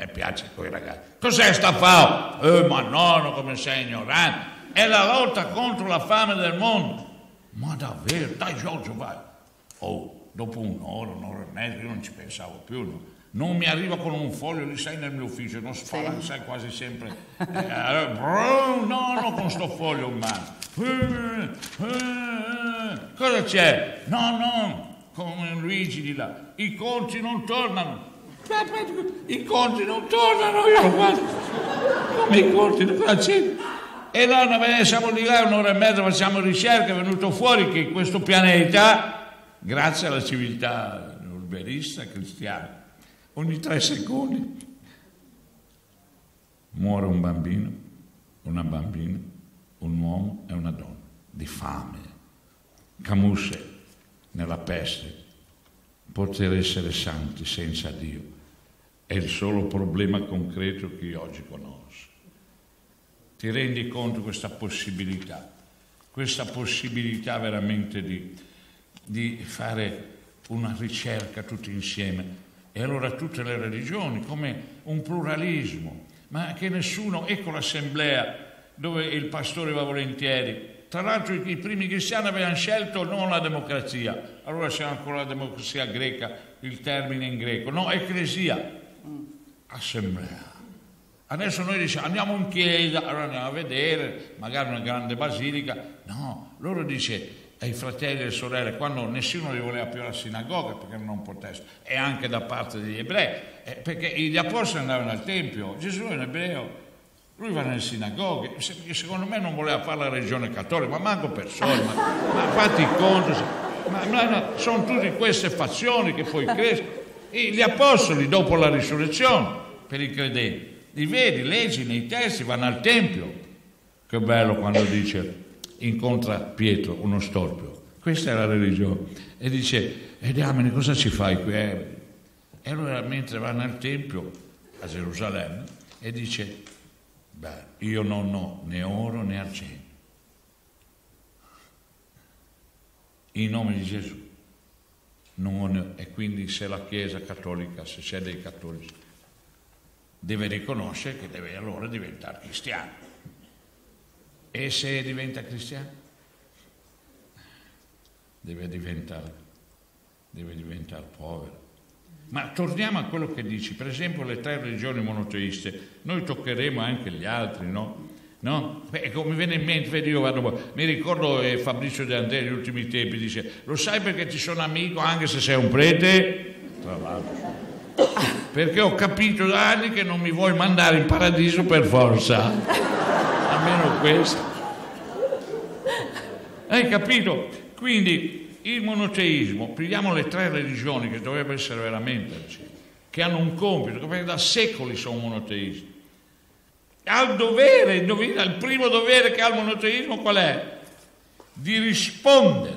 mi piace quei ragazzi. Cos'è sta fao? Eh, ma nonno, come sei ignorante. È la lotta contro la fame del mondo. Ma davvero? Dai Giorgio, vai. Oh, dopo un'ora, un'ora e mezza, io non ci pensavo più, no? Non mi arriva con un foglio, li sai nel mio ufficio, non spara, sì. Sai quasi sempre. Eh, brum, no, no, con sto foglio in mano. Eh, eh, cosa c'è? No, no, come Luigi di là. I conti non tornano. I conti non tornano, io lo guardo. Come i conti, cosa c'è? E noi siamo di là un'ora e mezza, facciamo ricerche, è venuto fuori che questo pianeta, grazie alla civiltà urbanista cristiana, ogni tre secondi muore un bambino, una bambina, un uomo e una donna di fame. Camus, nella Peste, poter essere santi senza Dio è il solo problema concreto che io oggi conosco. Ti rendi conto di questa possibilità, questa possibilità veramente di, di fare una ricerca tutti insieme? E allora tutte le religioni come un pluralismo, ma che nessuno, ecco l'assemblea dove il pastore va volentieri. Tra l'altro i, i primi cristiani avevano scelto non la democrazia, allora c'è ancora la democrazia greca, il termine in greco, no, ecclesia, assemblea. Adesso noi diciamo andiamo in chiesa, allora andiamo a vedere, magari una grande basilica. No, loro dice ai fratelli e alle sorelle, quando nessuno li voleva più alla sinagoga perché non potessero, e anche da parte degli ebrei, eh, perché gli apostoli andavano al tempio, Gesù è un ebreo, lui va nelle sinagoghe, perché secondo me non voleva fare la religione cattolica, ma manco per soldi, ma, ma fatti conto, ma, ma no, sono tutte queste fazioni che poi crescono. E gli apostoli dopo la risurrezione, per i credenti, li vedi, leggi nei testi, vanno al tempio. Che bello quando dice, incontra Pietro, uno storpio, questa è la religione, e dice, e diamine, cosa ci fai qui? E allora mentre vanno al tempio a Gerusalemme e dice, beh, io non ho né oro né argento, in nome di Gesù non ho ne... E quindi se la Chiesa cattolica, se c'è dei cattolici, deve riconoscere che deve allora diventare cristiano. E se diventa cristiano? Deve diventare, deve diventare povero. Ma torniamo a quello che dici, per esempio le tre religioni monoteiste, noi toccheremo anche gli altri, no? No? Ecco, mi viene in mente, vedi, io vado, mi ricordo eh, Fabrizio De André negli ultimi tempi, dice, lo sai perché ti sono amico anche se sei un prete? Tra l'altro. Perché ho capito da anni che non mi vuoi mandare in paradiso per forza, almeno questo. Hai capito? Quindi il monoteismo, prendiamo le tre religioni che dovrebbero essere veramente al centro, che hanno un compito, perché da secoli sono monoteisti. Ha il dovere, il primo dovere che ha il monoteismo qual è? Di rispondere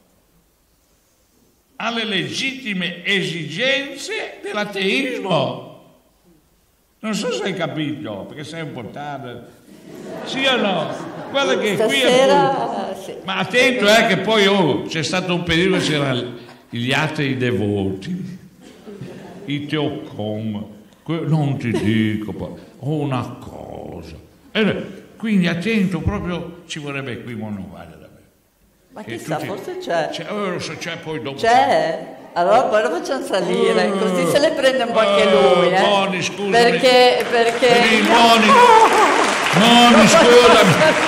alle legittime esigenze dell'ateismo. Non so se hai capito, perché sei un po' tardi. Sì o no? Guarda che Stasera, qui è... sì. Ma attento, eh, che poi oh, c'è stato un periodo che c'erano gli atei devoti, i teocom, non ti dico, poi, oh, una cosa. E quindi attento, proprio ci vorrebbe qui monovare davvero. Ma che chissà, tutti... forse c'è. C'è, oh, se c'è poi dopo. C'è? Allora poi lo facciamo salire, uh, così se le prende un po' anche lui, eh? Moni, scusami. Perché, perché... Per i Moni, Moni, scusami.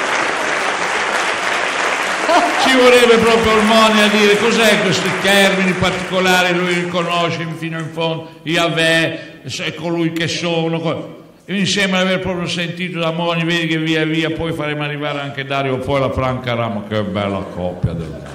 Ci vorrebbe proprio il Moni a dire cos'è questi termini particolari, lui li conosce fino in fondo, Yahweh, è colui che sono. E mi sembra di aver proprio sentito da Moni, vedi che via via poi faremo arrivare anche Dario, poi la Franca Ramo, che bella coppia del...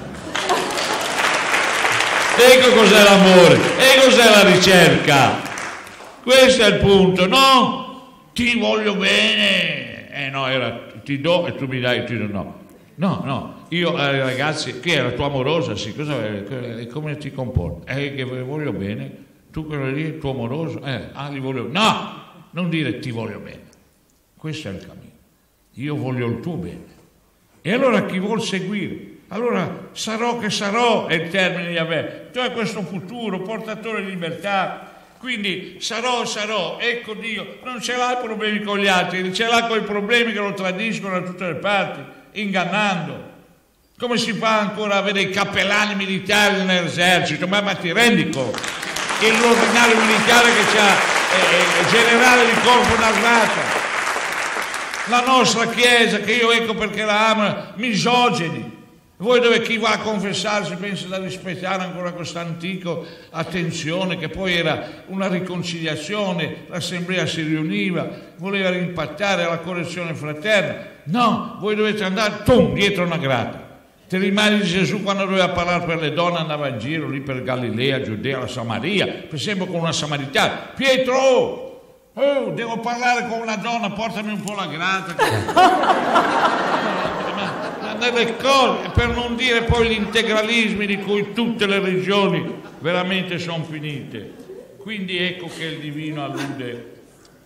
Ecco cos'è l'amore, e cos'è la ricerca. Questo è il punto, no? Ti voglio bene. Eh no, era ti do e tu mi dai, ti do no. No, no, io ai eh, ragazzi, che era tua amorosa, sì, cosa, come ti comporti? Eh, che voglio bene, tu quello lì, il tuo amoroso, eh, ah, li voglio, no, non dire ti voglio bene, questo è il cammino, io voglio il tuo bene. E allora chi vuol seguire? Allora sarò che sarò, è il termine di Yahweh, tu hai questo futuro, portatore di libertà, Quindi sarò, sarò, ecco Dio, non ce l'ha i problemi con gli altri, ce l'ha con i problemi che lo tradiscono da tutte le parti, ingannando. Come si fa ancora a avere i cappellani militari nell'esercito? Ma, ma ti rendi conto? Che l'ordinario militare che c'ha eh, generale di corpo d'armata, la nostra Chiesa, che io ecco perché la amo, misogini. Voi dove chi va a confessarsi pensa da rispettare ancora questo antico attenzione, che poi era una riconciliazione, l'assemblea si riuniva, voleva rimpattare la correzione fraterna. No, voi dovete andare, tum, dietro una grata. Te rimani di Gesù quando doveva parlare per le donne, andava in giro lì per Galilea, Giudea, la Samaria, per esempio con una samaritana. Pietro, oh, devo parlare con una donna, portami un po' la grata. Nelle cose, per non dire poi gli integralismi di cui tutte le religioni veramente sono finite. Quindi ecco che il divino allude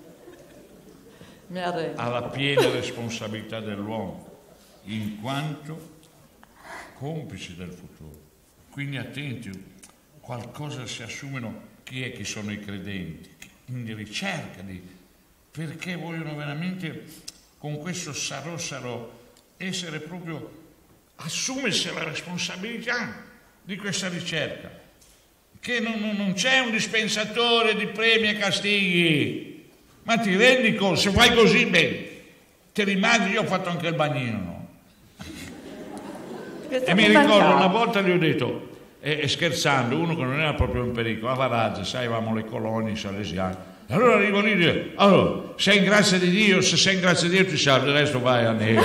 alla piena responsabilità dell'uomo, in quanto complici del futuro. Quindi attenti, qualcosa si assumono chi è che sono i credenti, quindi ricerca di perché vogliono veramente con questo sarò sarò essere proprio, assumersi la responsabilità di questa ricerca, che non, non c'è un dispensatore di premi e castighi, ma ti rendi conto, se fai così bene, ti rimani. Io ho fatto anche il bagnino, no? E mi ricordo una volta gli ho detto, e, e scherzando, uno che non era proprio in pericolo, a Varazze, sai, avevamo le colonie salesiane. Allora arrivo lì e dico, allora, sei in grazia di Dio, se sei in grazia di Dio ti salvi, il resto vai a neve.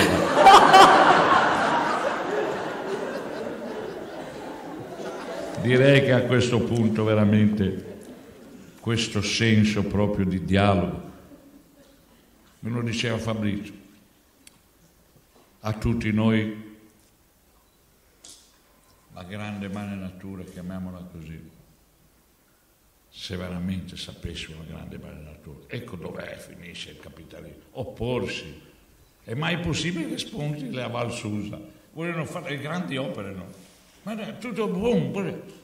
Direi che a questo punto veramente questo senso proprio di dialogo, me lo diceva Fabrizio, a tutti noi la grande madre natura, chiamiamola così, se veramente sapessimo la grande madre natura, ecco dov'è finisce il capitalismo, opporsi. È mai possibile che spunti la Val Susa, vogliono fare le grandi opere, no? Ma tutto boom,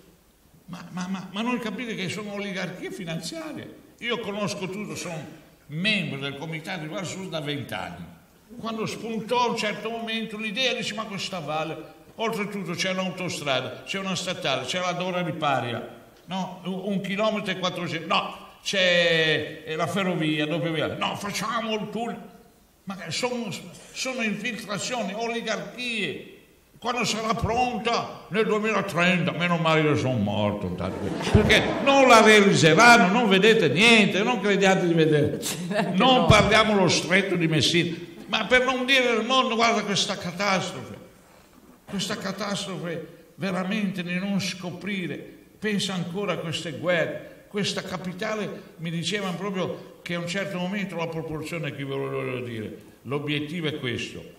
ma, ma, ma, ma non capite che sono oligarchie finanziarie. Io conosco tutto, sono membro del comitato di Val Susa da vent'anni. Quando spuntò a un certo momento l'idea, dice, ma questa valle, oltretutto c'è un'autostrada, c'è una statale, c'è la Dora di Paria, no, un chilometro e quattrocento, no, c'è la ferrovia, doppia via, no, facciamo il tunnel, ma sono, sono infiltrazioni, oligarchie. Quando sarà pronta? Nel duemilatrenta, meno male che sono morto, perché non la realizzeranno, non vedete niente, non crediate di vedere, non parliamo lo stretto di Messina, ma per non dire del mondo, guarda questa catastrofe, questa catastrofe veramente di non scoprire. Pensa ancora a queste guerre, questa capitale, mi dicevano proprio che a un certo momento la proporzione che vi volevo dire, l'obiettivo è questo,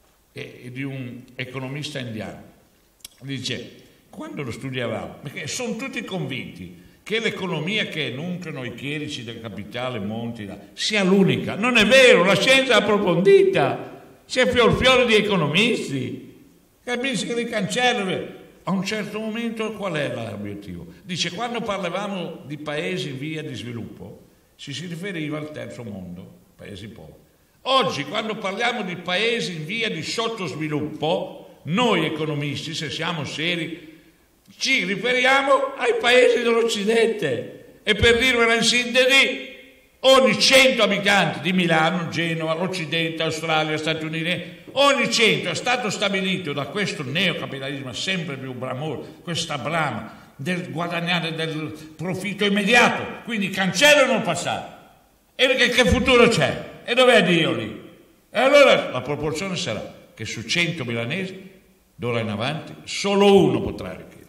è di un economista indiano, dice, quando lo studiavamo, perché sono tutti convinti che l'economia che enunciano i chierici del capitale Monti sia l'unica, non è vero, la scienza è approfondita, c'è fior fiore di economisti, capisci che li cancellano. A un certo momento qual è l'obiettivo? Dice, quando parlavamo di paesi in via di sviluppo, ci si riferiva al terzo mondo, paesi poveri. Oggi, quando parliamo di paesi in via di sottosviluppo, noi economisti, se siamo seri, ci riferiamo ai paesi dell'Occidente. E per dirvela in sintesi, ogni cento abitanti di Milano, Genova, l'Occidente, Australia, Stati Uniti, ogni cento è stato stabilito da questo neocapitalismo sempre più bramoso, questa brama del guadagnare del profitto immediato, quindi cancellano il passato. E che, che futuro c'è? E dov'è Dio lì? E allora la proporzione sarà che su cento milanesi, d'ora in avanti, solo uno potrà arricchire.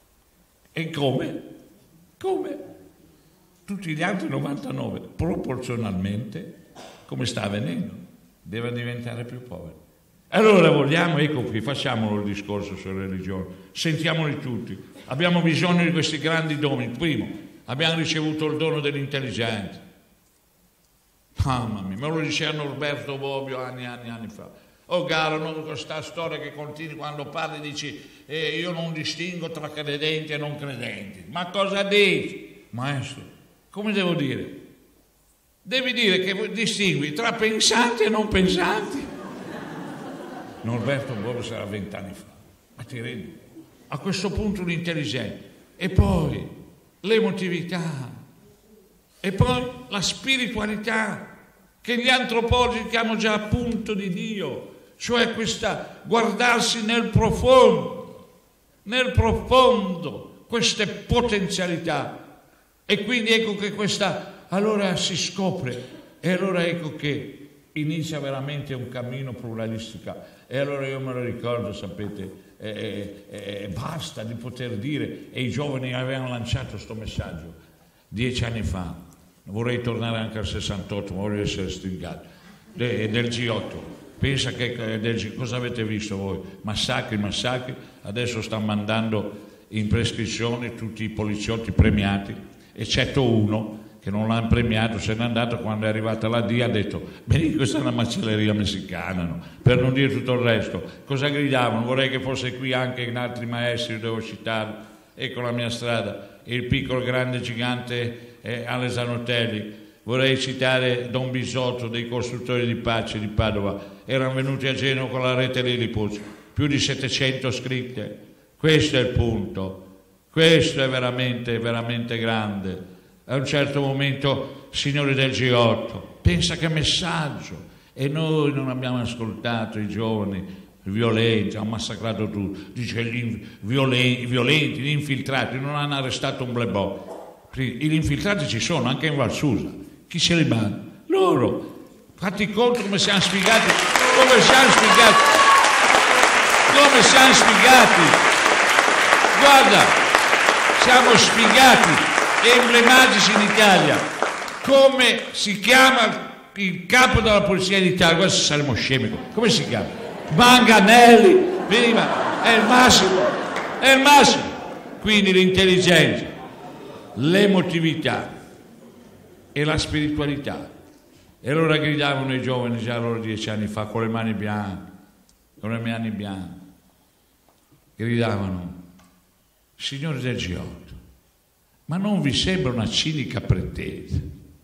E come? Come? Tutti gli altri novantanove, proporzionalmente, come sta avvenendo, devono diventare più poveri. Allora vogliamo, ecco qui, facciamolo il discorso sulla religione, sentiamoli tutti, abbiamo bisogno di questi grandi doni. Primo, abbiamo ricevuto il dono dell'intelligenza. Mamma mia, me lo diceva Norberto Bobbio anni e anni e anni fa. Oh caro, non questa storia che continui quando parli, dici eh, io non distingo tra credenti e non credenti. Ma cosa dici? Maestro, come devo dire, devi dire che distingui tra pensanti e non pensanti. Norberto Bobbio sarà vent'anni fa, ma ti rendi? A questo punto l'intelligenza, e poi l'emotività, e poi la spiritualità, che gli antropologi chiamano già punto di Dio, cioè questa guardarsi nel profondo, nel profondo, queste potenzialità. E quindi ecco che questa allora si scopre, e allora ecco che inizia veramente un cammino pluralistico. E allora io me lo ricordo, sapete, eh, eh, basta di poter dire, e i giovani avevano lanciato questo messaggio dieci anni fa, vorrei tornare anche al sessantotto, ma voglio essere stringato, de, del G otto. Pensa che del, cosa avete visto voi? Massacri, massacri, adesso stanno mandando in prescrizione tutti i poliziotti premiati, eccetto uno che non l'hanno premiato, se n'è andato. Quando è arrivata la D I A ha detto: beh, questa è una macelleria messicana, no? Per non dire tutto il resto. Cosa gridavano? Vorrei che fosse qui anche in altri maestri, devo citarlo. Ecco la mia strada, il piccolo grande gigante eh, Alessandro Telli. Vorrei citare Don Bisotto dei costruttori di pace di Padova. Erano venuti a Genova con la rete Lilliput, più di settecento scritte. Questo è il punto, questo è veramente, veramente grande. A un certo momento, signori del G otto, pensa che messaggio, e noi non abbiamo ascoltato i giovani violenti, hanno massacrato tutto, dice gli violenti, violenti, gli infiltrati, non hanno arrestato un blebò. Gli infiltrati ci sono anche in Valsusa, chi se li manda? Loro. Fatti conto come siamo sfigati, come siamo sfigati, come siamo sfigati, guarda, siamo sfigati, emblematici in Italia. Come si chiama il capo della polizia d'Italia? Questo saremo scemi, come si chiama? Manganelli, veniva, è il massimo, è il massimo. Quindi l'intelligenza, l'emotività e la spiritualità. E allora gridavano i giovani già loro dieci anni fa con le mani bianche, con le mani bianche, gridavano: signori del G otto, ma non vi sembra una cinica pretesa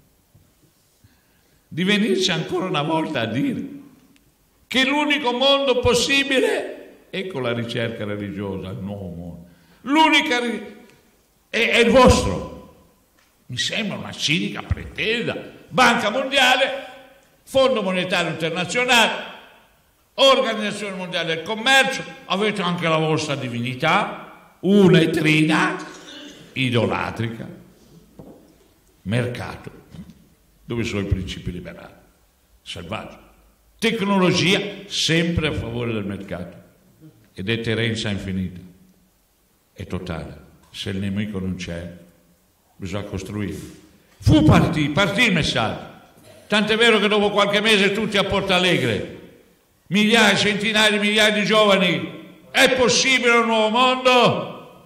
di venirci ancora una volta a dire che l'unico mondo possibile, ecco la ricerca religiosa, il nuovo mondo, l'unica ri- è, è il vostro? Mi sembra una cinica pretesa. Banca Mondiale, Fondo Monetario Internazionale, Organizzazione Mondiale del Commercio, avete anche la vostra divinità, una e trina, idolatrica, mercato, dove sono i principi liberali, selvaggio, tecnologia sempre a favore del mercato e deterrenza infinita e totale. Se il nemico non c'è, bisogna costruire. Fu partì, partì il messaggio, tant'è vero che dopo qualche mese tutti a Porto Alegre, migliaia, centinaia di migliaia di giovani: è possibile un nuovo mondo?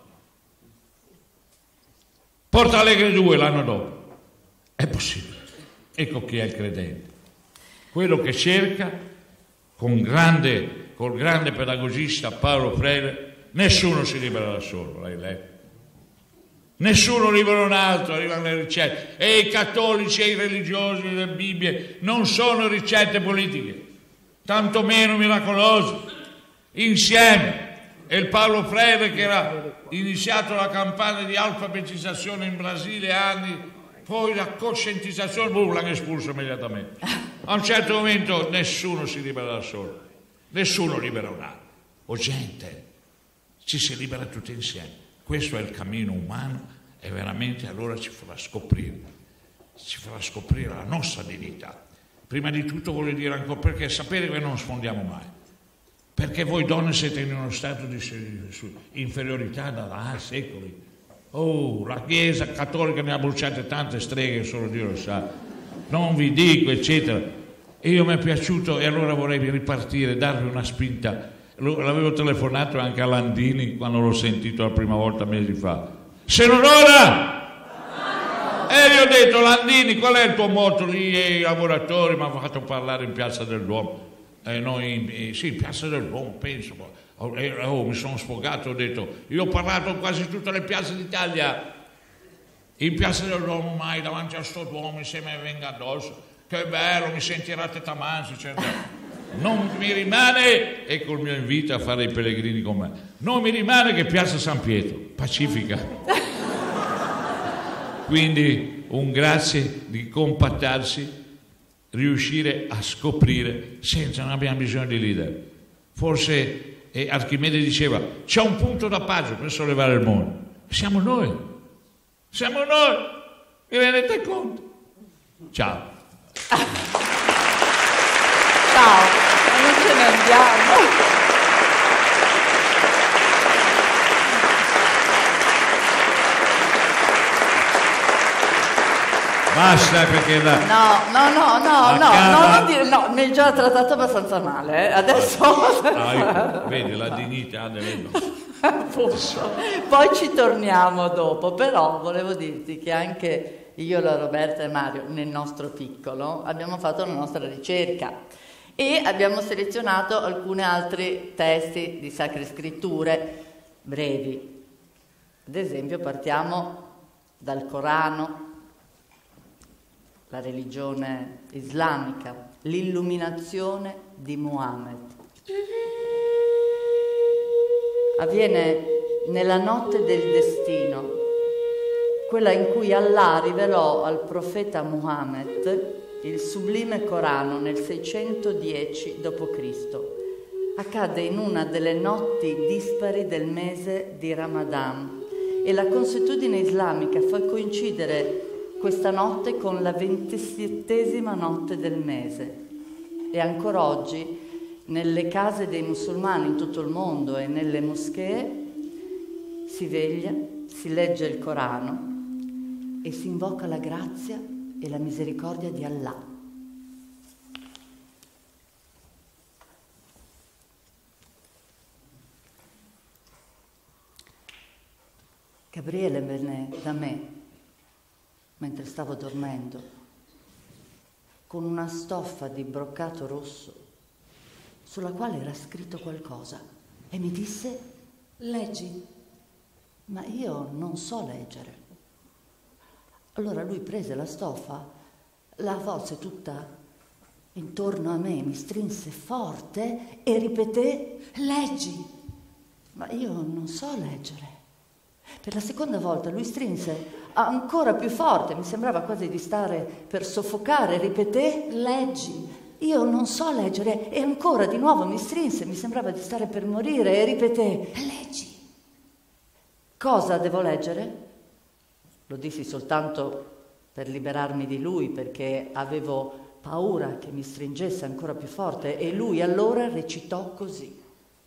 Porto Alegre due l'anno dopo, è possibile. Ecco chi è il credente, quello che cerca con grande, col grande pedagogista Paolo Freire. Nessuno si libera da solo, l'hai letto? Nessuno libera un altro, arrivano le ricette. E i cattolici e i religiosi delle Bibbie non sono ricette politiche, tantomeno miracolose. Insieme, e il Paolo Freire, che era iniziato la campagna di alfabetizzazione in Brasile anni, poi la coscientizzazione, boh, l'hanno espulso immediatamente. A un certo momento nessuno si libera da solo, nessuno libera un altro. O gente, ci si libera tutti insieme. Questo è il cammino umano, e veramente allora ci farà scoprire, ci farà scoprire la nostra dignità. Prima di tutto voglio dire ancora, perché sapere che non sfondiamo mai, perché voi donne siete in uno stato di inferiorità da, da secoli. Oh, la Chiesa cattolica ne ha bruciate tante streghe, solo Dio lo sa, non vi dico, eccetera. E io mi è piaciuto, e allora vorrei ripartire, darvi una spinta. L'avevo telefonato anche a Landini quando l'ho sentito la prima volta mesi fa. Se non ora! E gli ho detto: Landini, qual è il tuo motto lì? E i lavoratori mi hanno fatto parlare in Piazza del Duomo. E noi, sì, Piazza del Duomo, penso. Oh, oh, mi sono sfogato, ho detto: io ho parlato in quasi tutte le piazze d'Italia. in piazza del Duomo mai davanti a sto Duomo insieme a venga addosso, che bello, mi sentirate tamansi, certo. Non mi rimane, ecco il mio invito a fare i pellegrini con me, non mi rimane che piazza San Pietro, pacifica. Quindi un grazie di compattarsi, riuscire a scoprire senza, non abbiamo bisogno di leader. Forse eh, Archimede diceva c'è un punto d'appoggio per sollevare il mondo, siamo noi, siamo noi, vi rendete conto? Ciao. Ciao, non ce ne andiamo. Basta perché la... No, no, no, no, no, no, non dire, no, mi hai già trattato abbastanza male, eh. Adesso... Ah, vedi, la dignità delle donne. Appunto. Poi ci torniamo dopo, però volevo dirti che anche io, la Roberta e Mario, nel nostro piccolo, abbiamo fatto la nostra ricerca e abbiamo selezionato alcuni altri testi di Sacre Scritture brevi. Ad esempio partiamo dal Corano, la religione islamica, l'illuminazione di Muhammad. Avviene nella notte del destino, quella in cui Allah rivelò al profeta Muhammad il sublime Corano nel seicentodieci dopo Cristo. Accade in una delle notti dispari del mese di Ramadan e la consuetudine islamica fa coincidere questa notte con la ventisettesima notte del mese. E ancora oggi nelle case dei musulmani in tutto il mondo e nelle moschee si veglia, si legge il Corano e si invoca la grazia e la misericordia di Allah. Gabriele venne da me mentre stavo dormendo, con una stoffa di broccato rosso sulla quale era scritto qualcosa e mi disse: leggi. Ma io non so leggere. Allora lui prese la stoffa, la avvolse tutta intorno a me, mi strinse forte e ripeté: leggi. Ma io non so leggere. Per la seconda volta lui strinse ancora più forte, mi sembrava quasi di stare per soffocare, ripeté: leggi. Io non so leggere, e ancora di nuovo mi strinse, mi sembrava di stare per morire, e ripeté: leggi. Cosa devo leggere? Lo dissi soltanto per liberarmi di lui, perché avevo paura che mi stringesse ancora più forte, e lui allora recitò così: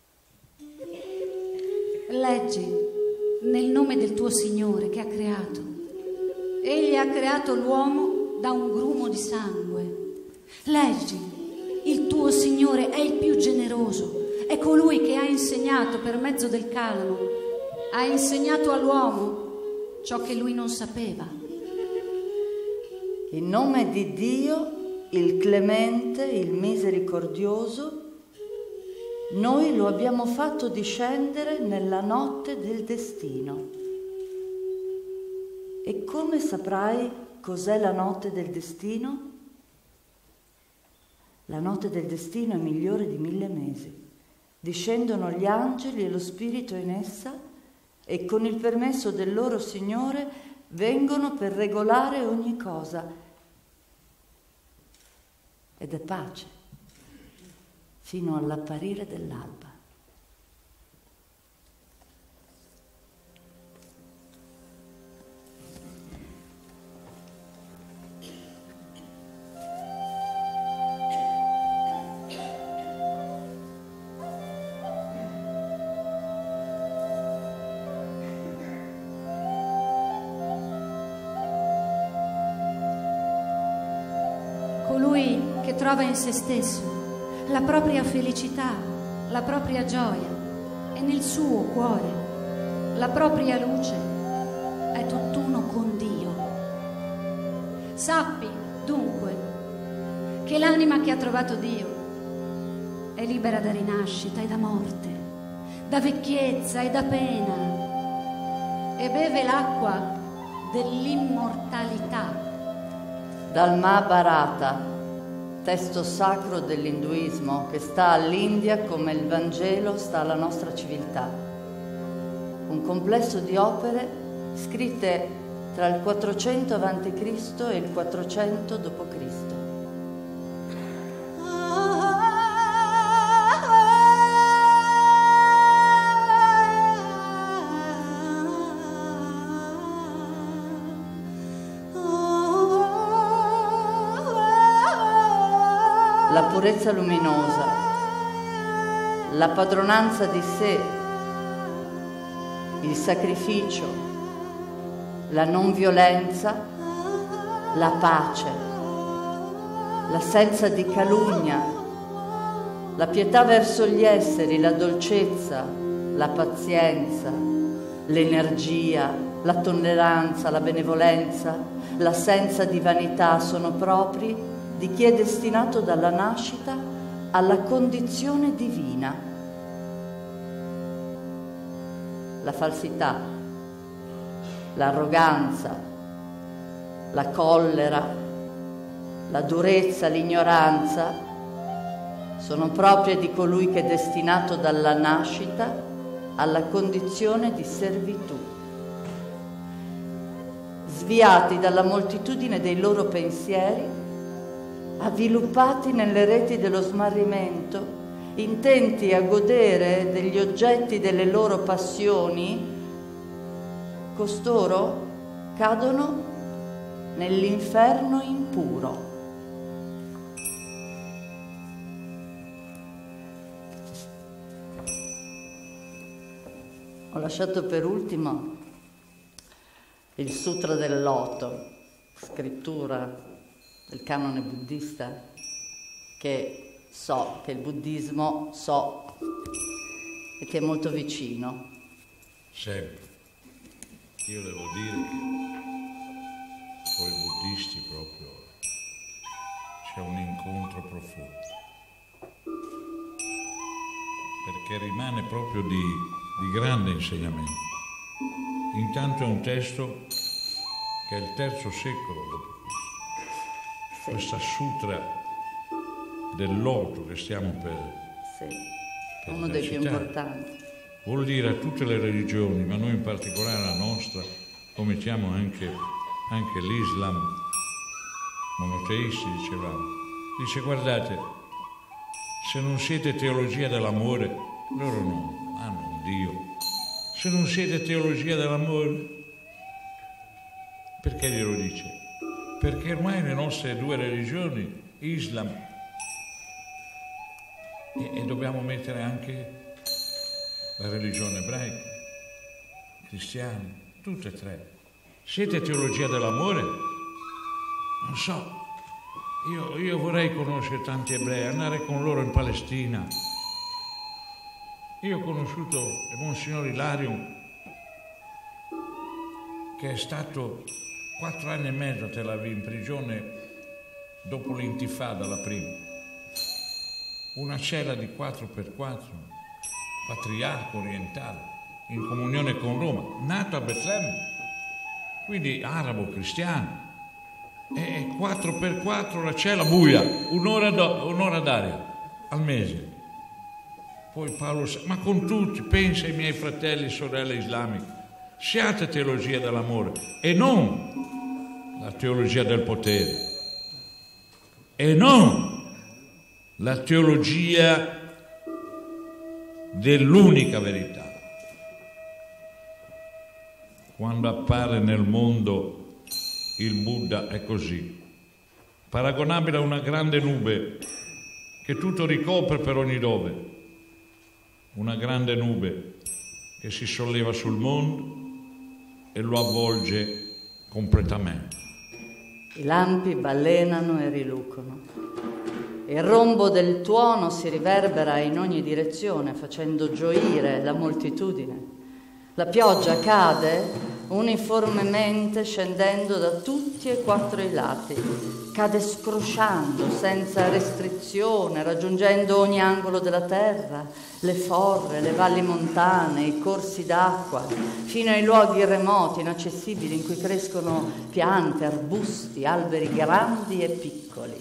leggi nel nome del tuo Signore che ha creato. Egli ha creato l'uomo da un grumo di sangue. Leggi, il tuo Signore è il più generoso, è colui che ha insegnato per mezzo del calamo, ha insegnato all'uomo ciò che lui non sapeva. In nome di Dio, il clemente, il misericordioso, noi lo abbiamo fatto discendere nella notte del destino. E come saprai cos'è la notte del destino? La notte del destino è migliore di mille mesi. Discendono gli angeli e lo spirito in essa e con il permesso del loro Signore vengono per regolare ogni cosa. Ed è pace fino all'apparire dell'alba. Colui che trova in se stesso la propria felicità, la propria gioia è nel suo cuore, la propria luce è tutt'uno con Dio. Sappi, dunque, che l'anima che ha trovato Dio è libera da rinascita e da morte, da vecchiezza e da pena, e beve l'acqua dell'immortalità. Dal Mahabharata, testo sacro dell'induismo che sta all'India come il Vangelo sta alla nostra civiltà. Un complesso di opere scritte tra il quattrocento avanti Cristo e il quattrocento dopo Cristo. La purezza luminosa, la padronanza di sé, il sacrificio, la non violenza, la pace, l'assenza di calunnia, la pietà verso gli esseri, la dolcezza, la pazienza, l'energia, la tolleranza, la benevolenza, l'assenza di vanità sono propri di chi è destinato dalla nascita alla condizione divina. La falsità, l'arroganza, la collera, la durezza, l'ignoranza sono proprie di colui che è destinato dalla nascita alla condizione di servitù. Sviati dalla moltitudine dei loro pensieri, avviluppati nelle reti dello smarrimento, intenti a godere degli oggetti delle loro passioni, costoro cadono nell'inferno impuro. Ho lasciato per ultimo il Sutra del Loto, scrittura del canone buddista, che so, che il buddismo so, e che è molto vicino. Sempre. Io devo dire che con i buddisti proprio c'è un incontro profondo, perché rimane proprio di, di grande insegnamento. Intanto è un testo che è il terzo secolo dopo Cristo. Sì. Questa sutra del loto che stiamo per, sì. per uno dei più importanti. Vuol dire a tutte le religioni, ma noi in particolare la nostra, come mettiamo anche, anche l'Islam, monoteisti dicevamo, dice guardate, se non siete teologia dell'amore, loro non hanno un Dio, se non siete teologia dell'amore, perché glielo dice? Perché ormai le nostre due religioni, Islam, e, e dobbiamo mettere anche la religione ebraica, cristiani, tutte e tre. Siete teologia dell'amore? Non so, io, io vorrei conoscere tanti ebrei, andare con loro in Palestina. Io ho conosciuto il Monsignor Ilario, che è stato quattro anni e mezzo a Tel Aviv in prigione dopo l'intifada, la prima. Una cella di quattro per quattro, patriarca orientale, in comunione con Roma, nato a Betlemme, quindi arabo, cristiano, e quattro per quattro la cella buia, un'ora, do, un'ora d'aria al mese. Poi Paolo, ma con tutti, pensa ai miei fratelli e sorelle islamiche, siate teologia dell'amore e non la teologia del potere, e non la teologia dell'unica verità. Quando appare nel mondo il Buddha è così, paragonabile a una grande nube che tutto ricopre per ogni dove, una grande nube che si solleva sul mondo e lo avvolge completamente. I lampi balenano e rilucono. Il rombo del tuono si riverbera in ogni direzione, facendo gioire la moltitudine. La pioggia cade uniformemente scendendo da tutti e quattro i lati, cade scrosciando senza restrizione, raggiungendo ogni angolo della terra, le forre, le valli montane, i corsi d'acqua, fino ai luoghi remoti, inaccessibili, in cui crescono piante, arbusti, alberi grandi e piccoli.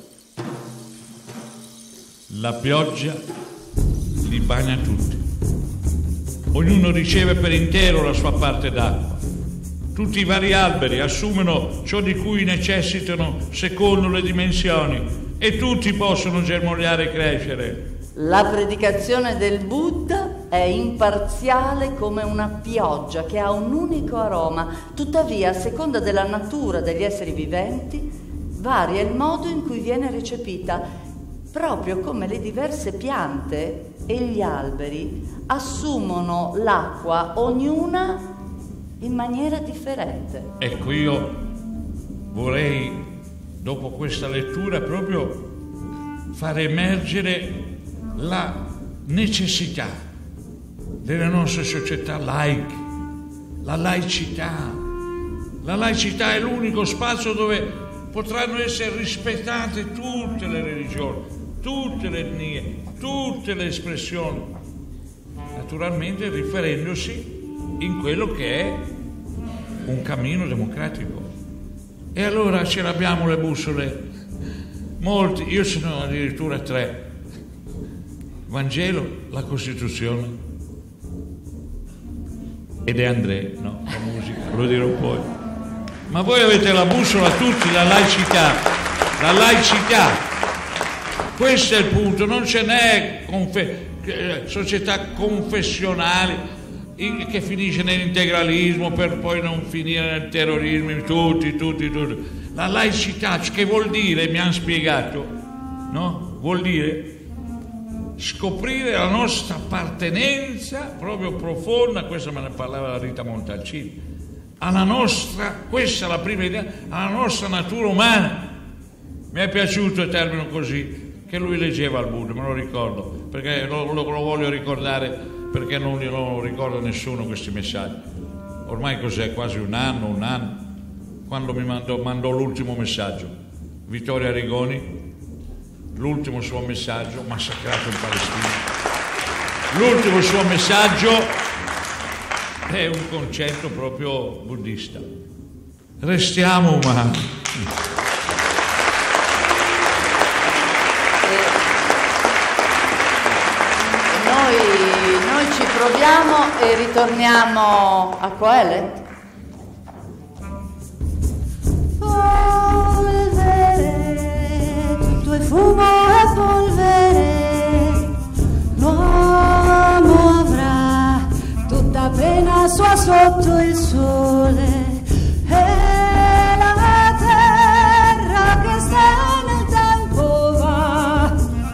La pioggia li bagna tutti. Ognuno riceve per intero la sua parte d'acqua. Tutti i vari alberi assumono ciò di cui necessitano secondo le dimensioni e tutti possono germogliare e crescere. La predicazione del Buddha è imparziale come una pioggia che ha un unico aroma, tuttavia, a seconda della natura degli esseri viventi, varia il modo in cui viene recepita, proprio come le diverse piante e gli alberi assumono l'acqua, ognuna in maniera differente. Ecco, io vorrei, dopo questa lettura, proprio far emergere la necessità delle nostre società laiche, la laicità. La laicità è l'unico spazio dove potranno essere rispettate tutte le religioni, tutte le etnie, tutte le espressioni, naturalmente riferendosi in quello che è un cammino democratico. E allora ce l'abbiamo le bussole, molti, io ce ne ho addirittura tre: Vangelo, la Costituzione ed è André, no, la musica, lo dirò poi. Ma voi avete la bussola tutti, la laicità, la laicità, questo è il punto, non ce n'è confe- società confessionali che finisce nell'integralismo per poi non finire nel terrorismo, tutti, tutti, tutti. La laicità, che vuol dire, mi hanno spiegato, no? Vuol dire scoprire la nostra appartenenza proprio profonda, questa me ne parlava la Rita Montalcini, alla nostra, questa è la prima idea, alla nostra natura umana. Mi è piaciuto, e termino così, che lui leggeva il Buddha, me lo ricordo, perché lo, lo, lo voglio ricordare, perché non lo ricorda nessuno questi messaggi. Ormai cos'è? Quasi un anno, un anno, quando mi mandò, mandò l'ultimo messaggio. Vittorio Arrigoni, l'ultimo suo messaggio, massacrato in Palestina. L'ultimo suo messaggio è un concetto proprio buddista. Restiamo umani. Noi ci proviamo e ritorniamo a Coelet. Polvere, tutto è fumo e polvere, l'uomo avrà tutta pena sua sotto il sole, e la terra che sta nel tempo va,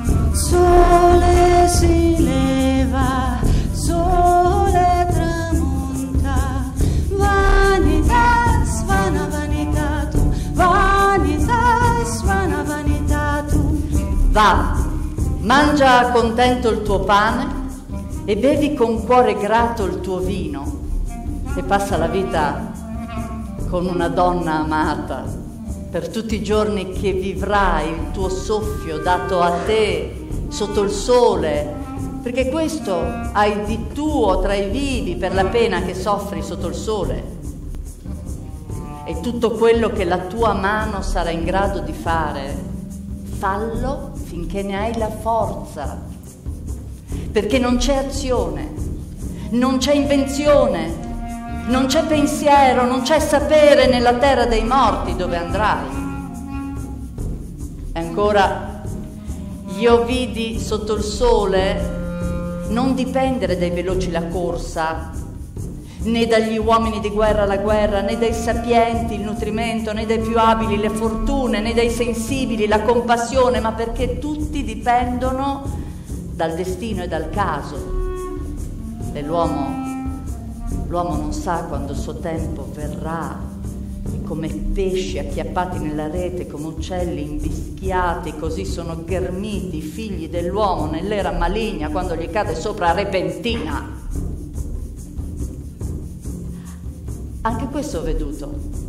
sole si leva, sole tramonta, vanitas vana vanitatum, vanitas vana vanitatum. Va, mangia contento il tuo pane e bevi con cuore grato il tuo vino e passa la vita con una donna amata per tutti i giorni che vivrai il tuo soffio dato a te sotto il sole, perché questo hai di tuo tra i vivi per la pena che soffri sotto il sole. E tutto quello che la tua mano sarà in grado di fare, fallo finché ne hai la forza, perché non c'è azione, non c'è invenzione, non c'è pensiero, non c'è sapere nella terra dei morti dove andrai. E ancora, io vidi sotto il sole non dipendere dai veloci la corsa, né dagli uomini di guerra la guerra, né dai sapienti il nutrimento, né dai più abili le fortune, né dai sensibili la compassione, ma perché tutti dipendono dal destino e dal caso. E l'uomo, l'uomo non sa quando il suo tempo verrà, e come pesci acchiappati nella rete, come uccelli invischiati, così sono ghermiti i figli dell'uomo nell'era maligna quando gli cade sopra repentina. Anche questo ho veduto.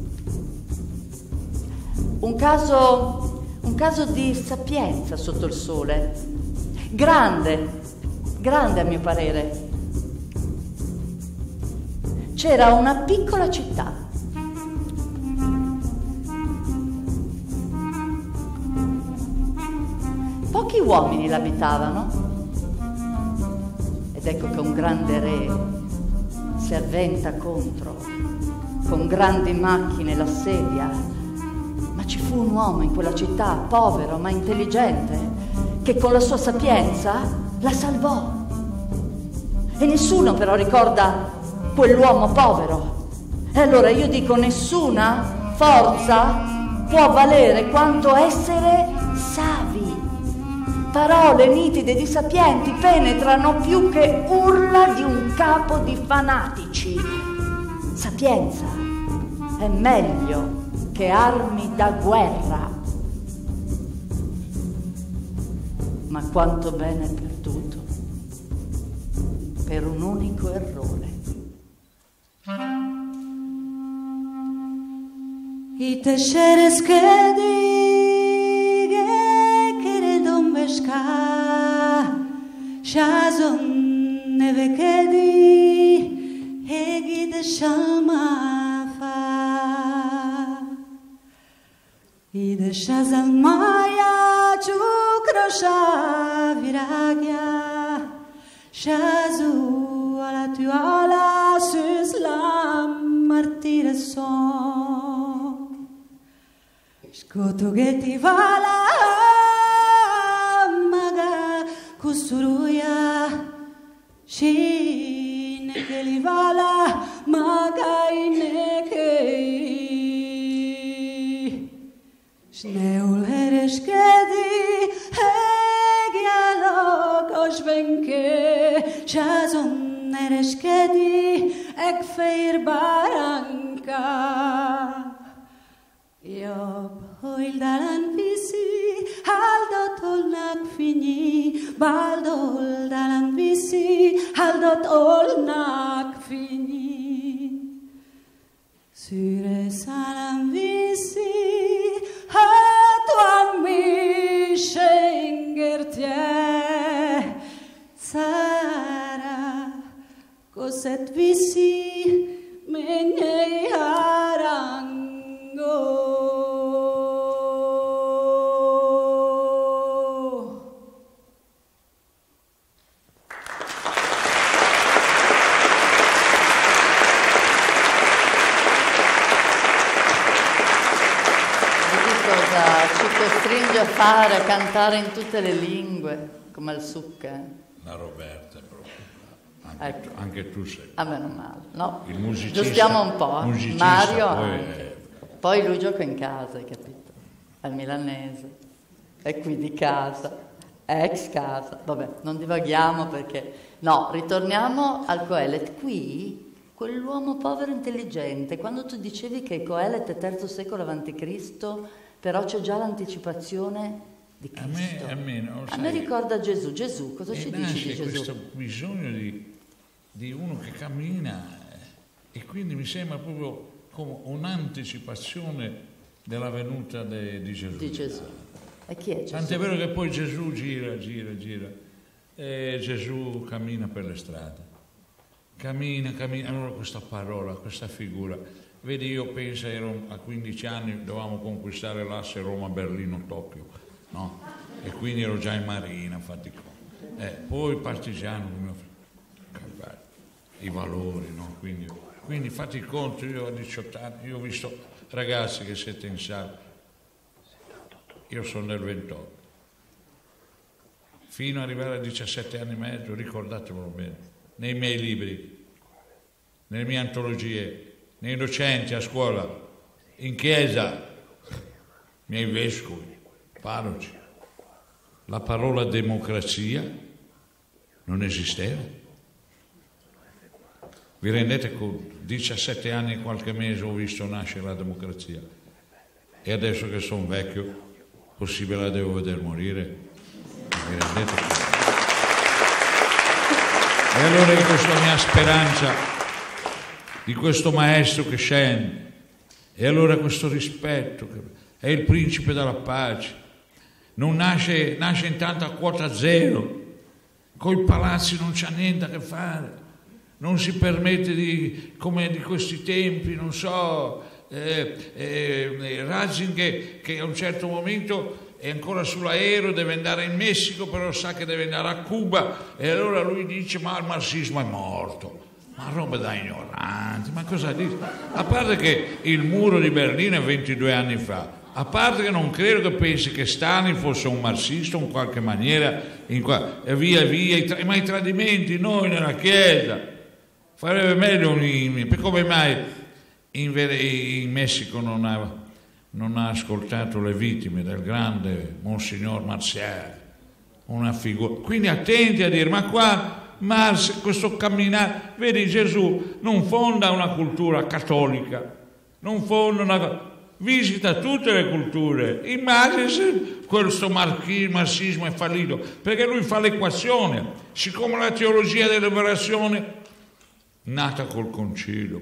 Un caso, un caso di sapienza sotto il sole, grande, grande a mio parere. C'era una piccola città, pochi uomini l'abitavano, ed ecco che un grande re si avventa contro, con grandi macchine l'assedia. Ma ci fu un uomo in quella città, povero ma intelligente, che con la sua sapienza la salvò. E nessuno però ricorda quell'uomo povero. E allora io dico, nessuna forza può valere quanto essere savi. Parole nitide di sapienti penetrano più che urla di un capo di fanatici. Sapienza è meglio che armi da guerra. Ma quanto bene è perduto per un unico errore. I të shërës këdi Kere dombe shka Shazon neve këdi Hegi të shama fa I dhe shazal maja Qukrosha viragja Shazu ala tu ala Suslam martire son Shkoto geti vala maga kusuruya Shine keli vala maga inekei Shneul hereshkedi hegialo koshvenke Shazon hereshkedi ekfeir baranka Job hoil dalan visi, haldot olnak fini, baldol dalan visi, haldot olnak fini. Syre salam visi, hatuan mi shengertje, Sara koset visi, menye harango. Costringe a fare, a cantare in tutte le lingue, come il Succa. La Roberta proprio. Anche, Ecco. tu, anche tu sei. A meno male, no? Il musicista. Giustiamo un po'. Musicista, Mario poi, anche. Poi lui gioca in casa, hai capito? Al milanese. È qui di casa. È ex casa. Vabbè, non divaghiamo perché... No, ritorniamo al Coelet. Qui, quell'uomo povero intelligente, quando tu dicevi che Coelet è terzo secolo avanti Cristo... Però c'è già l'anticipazione di Cristo. A me, a me, no, a me ricorda Gesù. Gesù, cosa ci dici di Gesù? Questo bisogno di, di uno che cammina e quindi mi sembra proprio come un'anticipazione della venuta de, di Gesù. Di Gesù. E chi è Gesù? Tant'è vero che poi Gesù gira, gira, gira e Gesù cammina per le strade. Cammina, cammina. Allora questa parola, questa figura... Vedi, io penso, ero a quindici anni, dovevamo conquistare l'asse Roma-Berlino-Tokyo, no? E quindi ero già in marina, faticoso. Eh, poi partigiano, i valori, no? Quindi, quindi fatti conto, io a diciotto anni, io ho visto ragazzi che siete in sala, io sono del ventotto. Fino ad arrivare a diciassette anni e mezzo, ricordatevelo bene, nei miei libri, nelle mie antologie, nei docenti a scuola, in chiesa, miei vescovi, parroci, la parola democrazia non esisteva. Vi rendete conto? diciassette anni e qualche mese ho visto nascere la democrazia e adesso che sono vecchio, possibile la devo vedere morire? Vi rendete conto? E allora in questa mia speranza di questo maestro che scende. E allora questo rispetto, che è il principe della pace, non nasce, nasce intanto a quota zero, coi palazzi non c'ha niente a che fare, non si permette di, come di questi tempi, non so, eh, eh, Ratzinger che a un certo momento è ancora sull'aereo, deve andare in Messico, però sa che deve andare a Cuba, e allora lui dice: ma il marxismo è morto. Ma roba da ignoranti, ma cosa dici? A parte che il muro di Berlino è ventidue anni fa, a parte che non credo che pensi che Stalin fosse un marxista in qualche maniera, in qua, e via via, i tra- ma i tradimenti noi nella Chiesa, farebbe meglio un... Per come mai in, ver- in Messico non ha, non ha ascoltato le vittime del grande Monsignor Marcial, una figura. Quindi attenti a dire, ma qua... Ma questo camminare, vedi, Gesù non fonda una cultura cattolica, non fonda una, visita tutte le culture. Immagini se questo marxismo è fallito, perché lui fa l'equazione, siccome la teologia della liberazione nata col concilio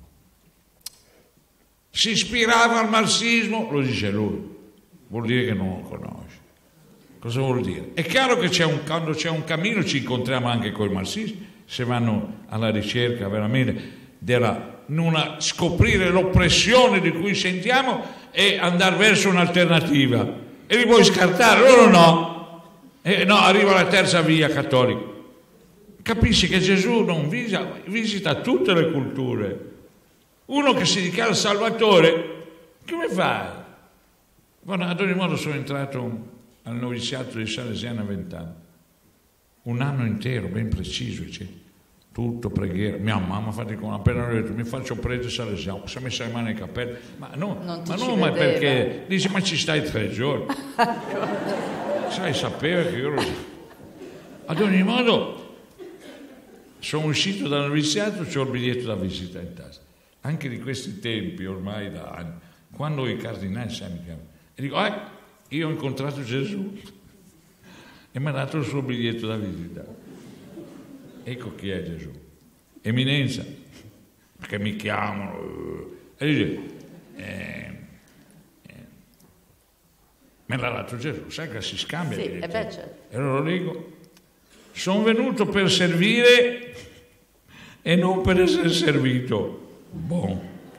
si ispirava al marxismo, lo dice lui, vuol dire che non lo conosce. Cosa vuol dire? È chiaro che c'è un, quando c'è un cammino ci incontriamo anche con i marxisti, se vanno alla ricerca veramente della non scoprire l'oppressione di cui sentiamo e andare verso un'alternativa. E li puoi scartare, loro no. E no, arriva la terza via cattolica. Capisci che Gesù non visita, visita tutte le culture. Uno che si dichiara Salvatore, come fai? Guarda, ad ogni modo sono entrato al noviziato di Salesiano a vent'anni, un anno intero, ben preciso, cioè, tutto preghiera. Mia mamma fa di come appena ho detto mi faccio prete Salesiano, si è messa le mani nei capelli, ma no, non ma, no, ma perché dice ma ci stai tre giorni, sai, sapeva che io lo so. Ad ogni modo sono uscito dal noviziato, c'ho il biglietto da visita in tasca, anche di questi tempi ormai da anni, quando i cardinali sai mi chiamano e dico eh, io ho incontrato Gesù e mi ha dato il suo biglietto da visita. Ecco chi è Gesù. Eminenza, perché mi chiamano. E dice, eh, eh, me l'ha dato Gesù, sai che si scambia. Sì, e beh, certo. E allora lo dico, sono venuto per servire e non per essere servito. Buon.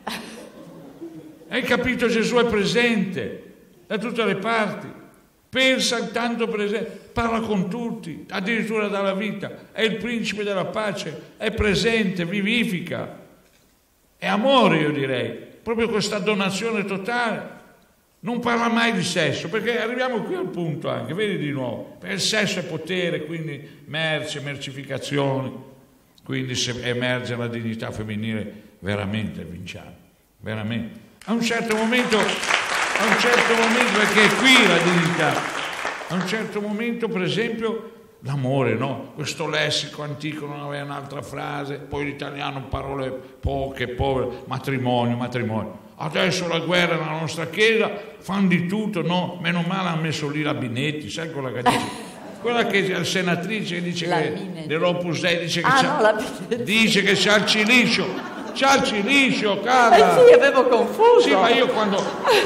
Hai capito? Gesù è presente da tutte le parti, pensa tanto presente, parla con tutti, addirittura dalla vita, è il principe della pace, è presente, vivifica, è amore, io direi, proprio questa donazione totale. Non parla mai di sesso, perché arriviamo qui al punto anche, vedi di nuovo, perché il sesso è potere, quindi merce, mercificazione, quindi se emerge la dignità femminile veramente vinciamo, veramente. A un certo momento, a un certo momento, perché è qui la dignità, a un certo momento per esempio l'amore, no? Questo lessico antico non aveva un'altra frase, poi l'italiano parole poche, povere, matrimonio, matrimonio. Adesso la guerra nella nostra chiesa, fanno di tutto, no? Meno male hanno messo lì la Binetti, sai quella che dice? Quella che è la senatrice dice la che dell'Opus Dei dice che ah, c'ha, no, dice che c'ha il cilicio. C'ha il cilicio, cara. Eh sì, avevo confuso. Sì, ma io quando...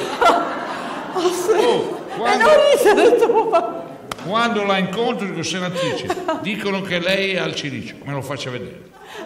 oh, sì. oh, quando... E non rise del tuo... Quando la incontro dico, senatrice, dicono che lei ha il cilicio, me lo faccia vedere.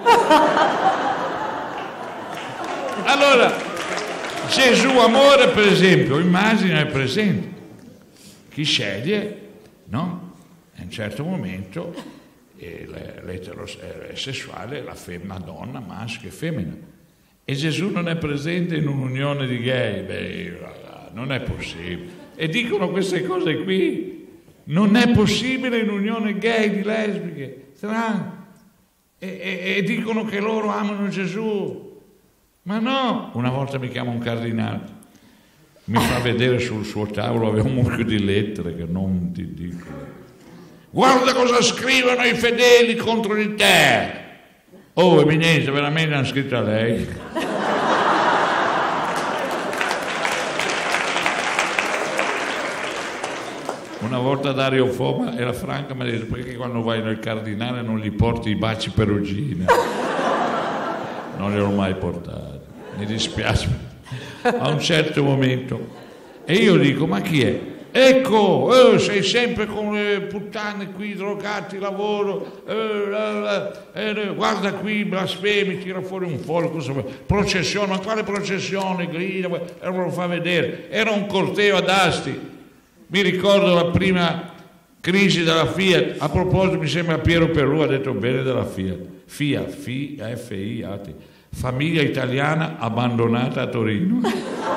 Allora, Gesù amore, per esempio, immagina è presente. Chi sceglie, no? A un certo momento... l'eterosessuale, la, fem- la donna, maschio e femmina, e Gesù non è presente in un'unione di gay. Beh, non è possibile, e dicono queste cose qui, non è possibile in unione gay, di lesbiche, trans, e, e, e dicono che loro amano Gesù, ma no. Una volta mi chiama un cardinale, mi fa vedere sul suo tavolo, aveva un mucchio di lettere che non ti dico. Guarda cosa scrivono i fedeli contro di te. Oh, Eminenza, veramente hanno scritto a lei? Una volta Dario Foma era franca, mi ha detto: perché quando vai nel cardinale non gli porti i baci perugina? non li ho mai portati, mi dispiace. A un certo momento, e io dico, ma chi è? Ecco, eh, sei sempre con le puttane qui, drogati, lavoro, eh, eh, eh, guarda qui, blasfemi, tira fuori un foglio, cosa, processione, ma quale processione, grida, e lo fa vedere. Era un corteo ad Asti, mi ricordo la prima crisi della Fiat, a proposito mi sembra Piero Perù ha detto bene della Fiat, Fiat, F I A T, famiglia italiana abbandonata a Torino.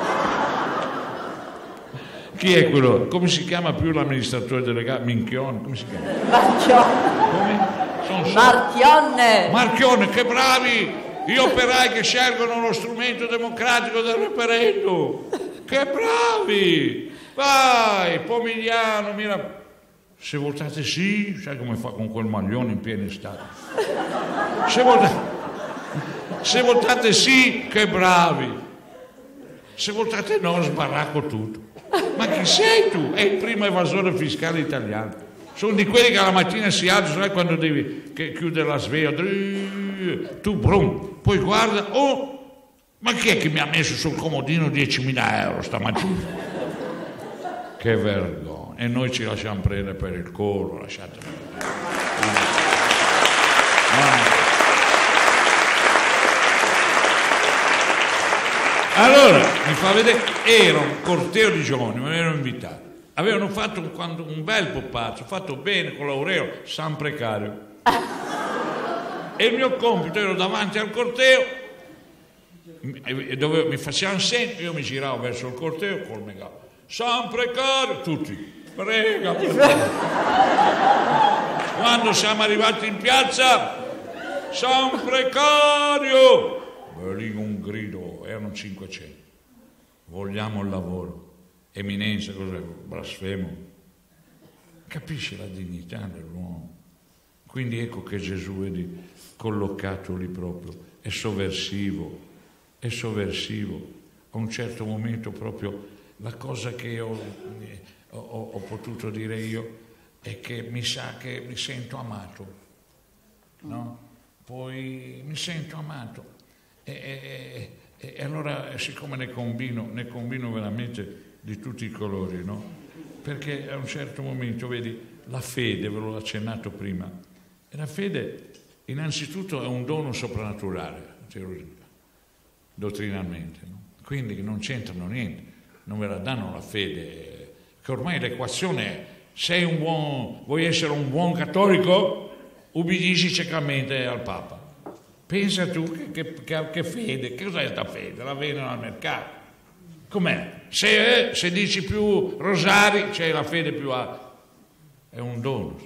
Chi è quello? Come si chiama più l'amministratore delegato? Minchione? Come si chiama? Marchionne. Come? Sono Marchionne. Marchionne, che bravi! Gli operai che scelgono lo strumento democratico del referendum. Che bravi! Vai, Pomigliano, mira. Se votate sì, sai come fa con quel maglione in piena estate? Se votate, se votate sì, che bravi! Se votate no, sbaracco tutto. Ma chi sei tu? È il primo evasore fiscale italiano. Sono di quelli che alla mattina si alzano, sai quando devi che chiudere la sveglia, tu brum, poi guarda, oh, ma chi è che mi ha messo sul comodino diecimila euro stamattina? Che vergogna. E noi ci lasciamo prendere per il collo, lasciate perdere. Allora, mi fa vedere, era un corteo di giovani, mi avevano invitato. Avevano fatto un, quando, un bel popazzo, fatto bene con l'Aureo, San Precario. E il mio compito, ero davanti al corteo, e dove mi facevano segno, io mi giravo verso il corteo col megafono. San Precario, tutti, prega, prega. Quando siamo arrivati in piazza, San Precario! E lì un grido, erano cinquecento. Vogliamo il lavoro. Eminenza, cos'è? Blasfemo. Capisce la dignità dell'uomo. Quindi ecco che Gesù è di, collocato lì proprio, è sovversivo, è sovversivo. A un certo momento proprio la cosa che ho, ho, ho potuto dire io è che mi sa che mi sento amato, no? Poi mi sento amato. E, e, e, e allora, siccome ne combino, ne combino veramente di tutti i colori, no? Perché a un certo momento, vedi, la fede, ve l'ho accennato prima, e la fede innanzitutto è un dono soprannaturale, dottrinalmente, no? Quindi non c'entrano niente, non ve la danno la fede, che ormai l'equazione è, sei un buon, vuoi essere un buon cattolico? Ubbidisci ciecamente al Papa. Pensa tu che, che, che fede, che cos'è sta fede? La vendono al mercato. Com'è? Se, se dici più rosari, c'è la fede più alta. È un dono.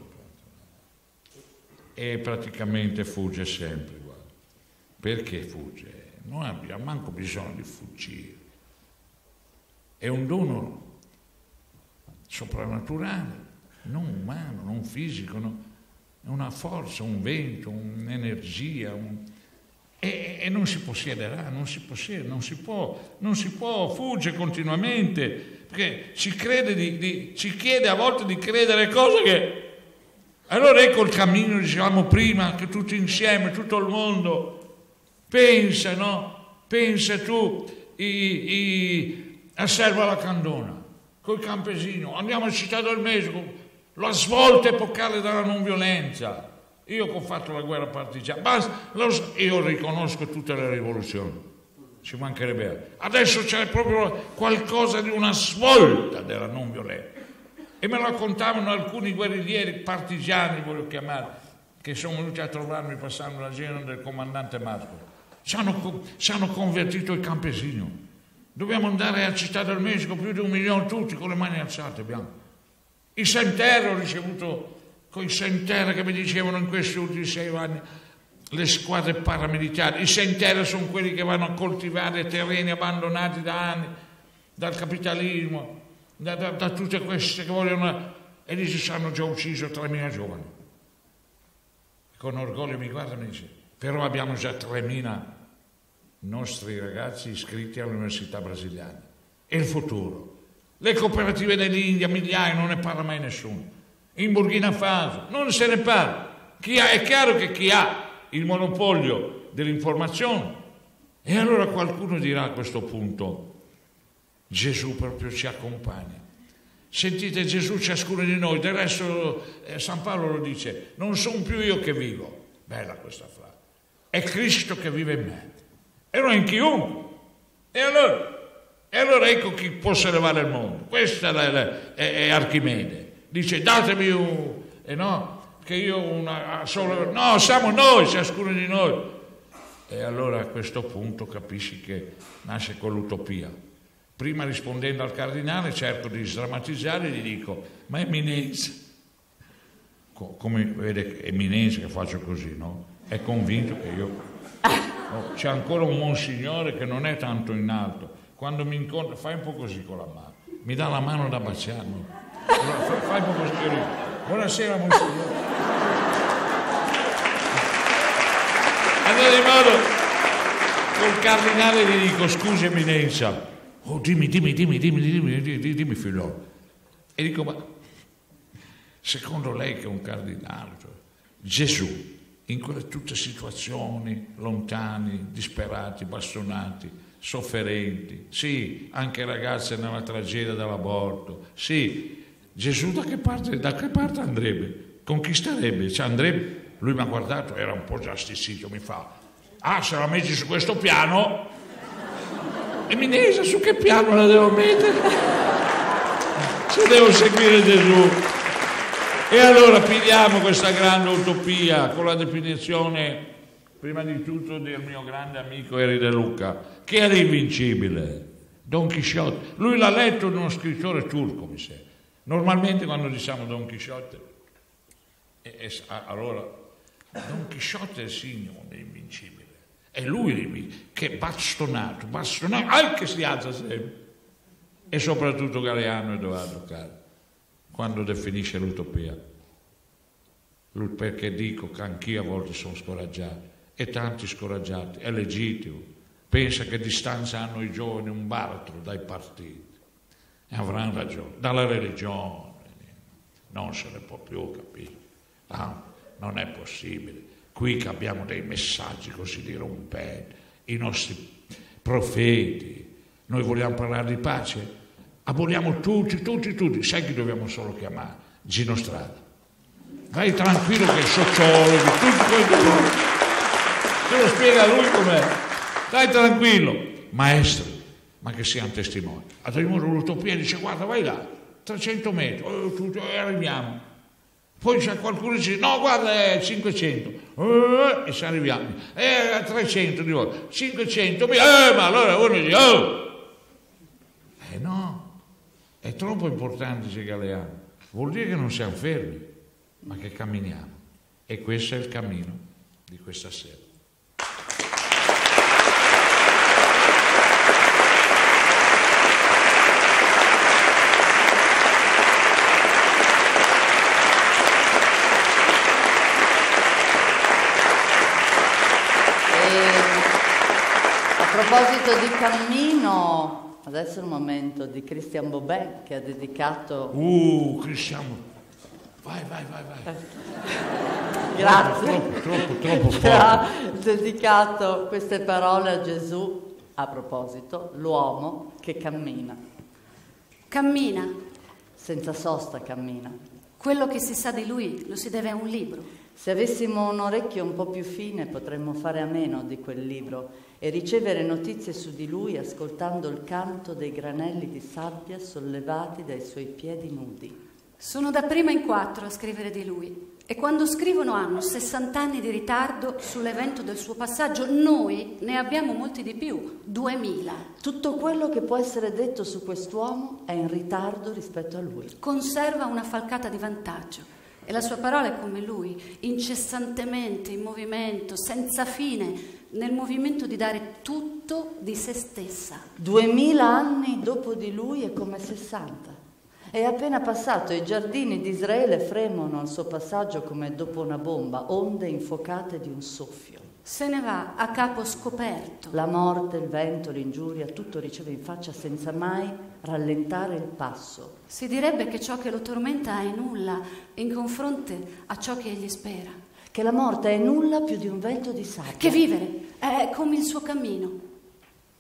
E praticamente fugge sempre. Guarda. Perché fugge? Non abbiamo manco bisogno di fuggire. È un dono soprannaturale, non umano, non fisico, no? Una forza, un vento, un'energia, un... E, e non si possiederà, non si possiede, non si può, non si può, fugge continuamente, perché ci crede di, di, ci chiede a volte di credere cose che... Allora ecco il cammino, dicevamo prima, che tutti insieme, tutto il mondo, pensa, no? Pensa tu i, i, a Serva la Candona, col campesino, andiamo a Città del Messico, la svolta epocale della non violenza. Io che ho fatto la guerra partigiana, basta, lo, io riconosco tutte le rivoluzioni, ci mancherebbe. Adesso c'è proprio qualcosa di una svolta della non violenza. E me lo raccontavano alcuni guerriglieri partigiani, voglio chiamare, che sono venuti a trovarmi passando la genera del comandante Marco. Ci hanno, ci hanno convertito il campesino. Dobbiamo andare a Città del Messico, più di un milione tutti con le mani alzate abbiamo. I Senterre, ho ricevuto con i Senterre che mi dicevano in questi ultimi sei anni, le squadre paramilitari. I Senterre sono quelli che vanno a coltivare terreni abbandonati da anni, dal capitalismo, da, da, da tutte queste che vogliono... E lì si hanno già ucciso tremila giovani. Con orgoglio mi guarda e mi dice, però abbiamo già tremila nostri ragazzi iscritti all'università brasiliana. E il futuro? Le cooperative dell'India, migliaia, non ne parla mai nessuno. In Burkina Faso, non se ne parla. Chi ha, è chiaro che chi ha il monopolio dell'informazione E allora qualcuno dirà a questo punto, Gesù proprio ci accompagna. Sentite, Gesù ciascuno di noi, del resto eh, San Paolo lo dice, non sono più io che vivo, bella questa frase, è Cristo che vive in me, e non in chiunque. E allora, e allora ecco chi può sollevare il mondo. Questa è, la, è, è Archimede, dice datemi un, e eh no, che io una solo, no, siamo noi, ciascuno di noi. E allora a questo punto capisci che nasce con l'utopia. Prima rispondendo al cardinale cerco di sdrammatizzare e gli dico, ma Eminenza, come vede Eminenza che faccio così, no? È convinto che io... Oh, c'è ancora un monsignore che non è tanto in alto, quando mi incontra, fai un po' così con la mano, mi dà la mano da baciarmi, allora, fai, fai un po' così, buonasera monsignore. Allora di modo, col cardinale gli dico, scusa Eminenza, oh, dimmi, dimmi, dimmi, dimmi, dimmi, dimmi, dimmi figliolo. E dico, ma secondo lei che è un cardinale, cioè, Gesù, in quelle tutte situazioni, lontani, disperati, bastonati, sofferenti, sì, anche ragazze nella tragedia dell'aborto, sì, Gesù da che parte, da che parte andrebbe? Conquisterebbe? Cioè andrebbe? Lui mi ha guardato, era un po' già stizzito, mi fa, ah, se la metti su questo piano... Eminenza, su che piano la devo mettere? Se devo seguire Gesù. E allora pigliamo questa grande utopia con la definizione, prima di tutto, del mio grande amico Eri De Luca, che era invincibile. Don Chisciotte. Lui l'ha letto in uno scrittore turco, mi sembra. Normalmente quando diciamo Don Chisciotte, e, e, allora, Don Chisciotte è il signore dell'invincibile. È lui che bastonato, bastonato, anche si alza sempre. E soprattutto Galeano Edoardo Carli, quando definisce l'utopia. Lui, perché dico che anch'io a volte sono scoraggiato, e tanti scoraggiati, è legittimo. Pensa che distanza hanno i giovani un baratro dai partiti. E avranno ragione, dalla religione. Non se ne può più, capire. No, non è possibile. Qui che abbiamo dei messaggi così dirompenti, i nostri profeti, noi vogliamo parlare di pace, aboliamo tutti, tutti, tutti. Sai chi dobbiamo solo chiamare? Gino Strada. Vai tranquillo che è sociologo, tutto quello te lo spiega lui com'è. Dai tranquillo, maestri, ma che siano testimoni. A l'utopia dice guarda vai là, trecento metri, e arriviamo. Poi c'è qualcuno che dice, no guarda è cinquecento, eh, e ci arriviamo, è a trecento di volte, cinquecento, eh, ma allora uno dice, oh! Eh no, è troppo importante, dice Galeano, vuol dire che non siamo fermi, ma che camminiamo. E questo è il cammino di questa sera. A proposito di cammino, adesso è il momento di Christian Bobin che ha dedicato... Uh, Christian, vai, vai, vai, vai. Grazie. Troppo, troppo, troppo Che ha forte. dedicato queste parole a Gesù, a proposito, l'uomo che cammina. Cammina. Senza sosta cammina. Quello che si sa di lui lo si deve a un libro. Se avessimo un orecchio un po' più fine potremmo fare a meno di quel libro e ricevere notizie su di lui ascoltando il canto dei granelli di sabbia sollevati dai suoi piedi nudi. Sono dapprima in quattro a scrivere di lui e quando scrivono hanno sessanta anni di ritardo sull'evento del suo passaggio. Noi ne abbiamo molti di più, duemila. Tutto quello che può essere detto su quest'uomo è in ritardo rispetto a lui. Conserva una falcata di vantaggio. E la sua parola è come lui, incessantemente in movimento, senza fine, nel movimento di dare tutto di se stessa. Duemila anni dopo di lui è come sessanta. È appena passato, i giardini di Israele fremono al suo passaggio come dopo una bomba, onde infuocate di un soffio. Se ne va a capo scoperto. La morte, il vento, l'ingiuria, tutto riceve in faccia senza mai rallentare il passo. Si direbbe che ciò che lo tormenta è nulla in confronto a ciò che egli spera. Che la morte è nulla più di un vento di sabbia. Che vivere è come il suo cammino.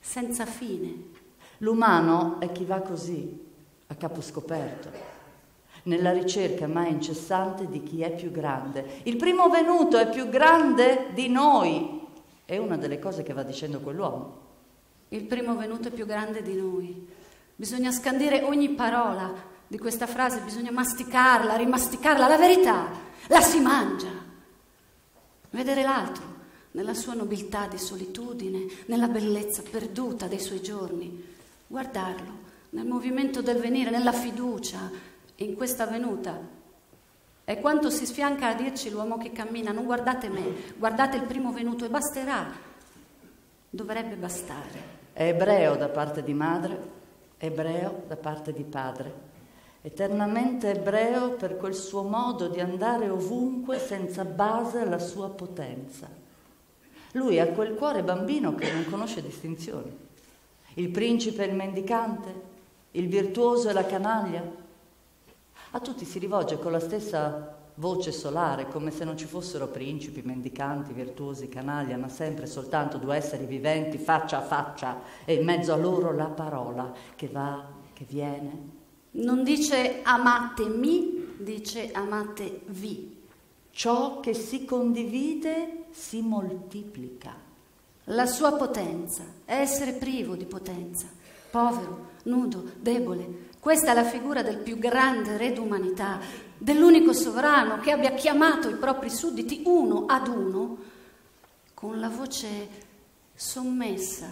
senza fine. L'umano è chi va così, a capo scoperto, nella ricerca mai incessante di chi è più grande. Il primo venuto è più grande di noi, è una delle cose che va dicendo quell'uomo. Il primo venuto è più grande di noi. Bisogna scandire ogni parola di questa frase, bisogna masticarla, rimasticarla. La verità la si mangia. Vedere l'altro nella sua nobiltà di solitudine, nella bellezza perduta dei suoi giorni. Guardarlo nel movimento del venire, nella fiducia, in questa venuta. È quanto si sfianca a dirci l'uomo che cammina: non guardate me, guardate il primo venuto, e basterà. Dovrebbe bastare. È ebreo da parte di madre, ebreo da parte di padre, eternamente ebreo per quel suo modo di andare ovunque senza base alla sua potenza. Lui ha quel cuore bambino che non conosce distinzioni. Il principe e il mendicante, il virtuoso e la canaglia. A tutti si rivolge con la stessa voce solare, come se non ci fossero principi, mendicanti, virtuosi, canaglia, ma sempre soltanto due esseri viventi faccia a faccia, e in mezzo a loro la parola che va, che viene. Non dice amatemi, dice amatevi. Ciò che si condivide si moltiplica. La sua potenza è essere privo di potenza, povero, nudo, debole. Questa è la figura del più grande re d'umanità, dell'unico sovrano che abbia chiamato i propri sudditi uno ad uno con la voce sommessa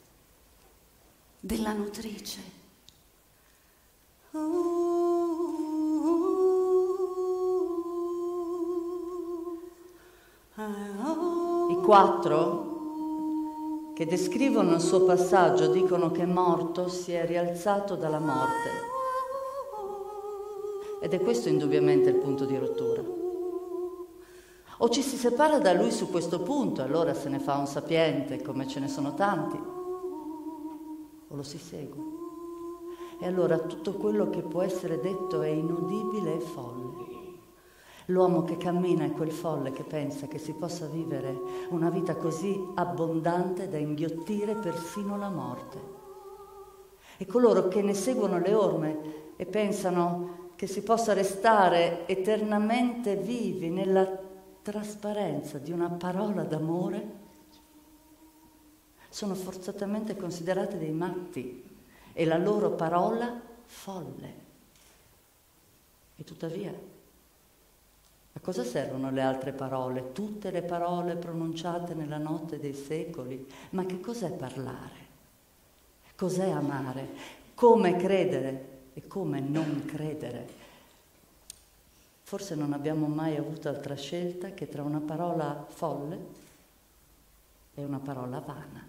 della nutrice. I quattro che descrivono il suo passaggio dicono che morto si è rialzato dalla morte. Ed è questo indubbiamente il punto di rottura. O ci si separa da lui su questo punto, allora se ne fa un sapiente, come ce ne sono tanti, o lo si segue. E allora tutto quello che può essere detto è inudibile e folle. L'uomo che cammina è quel folle che pensa che si possa vivere una vita così abbondante da inghiottire persino la morte. E coloro che ne seguono le orme e pensano che si possa restare eternamente vivi nella trasparenza di una parola d'amore sono forzatamente considerati dei matti e la loro parola folle. E tuttavia, a cosa servono le altre parole? Tutte le parole pronunciate nella notte dei secoli? Ma che cos'è parlare? Cos'è amare? Come credere e come non credere? Forse non abbiamo mai avuto altra scelta che tra una parola folle e una parola vana.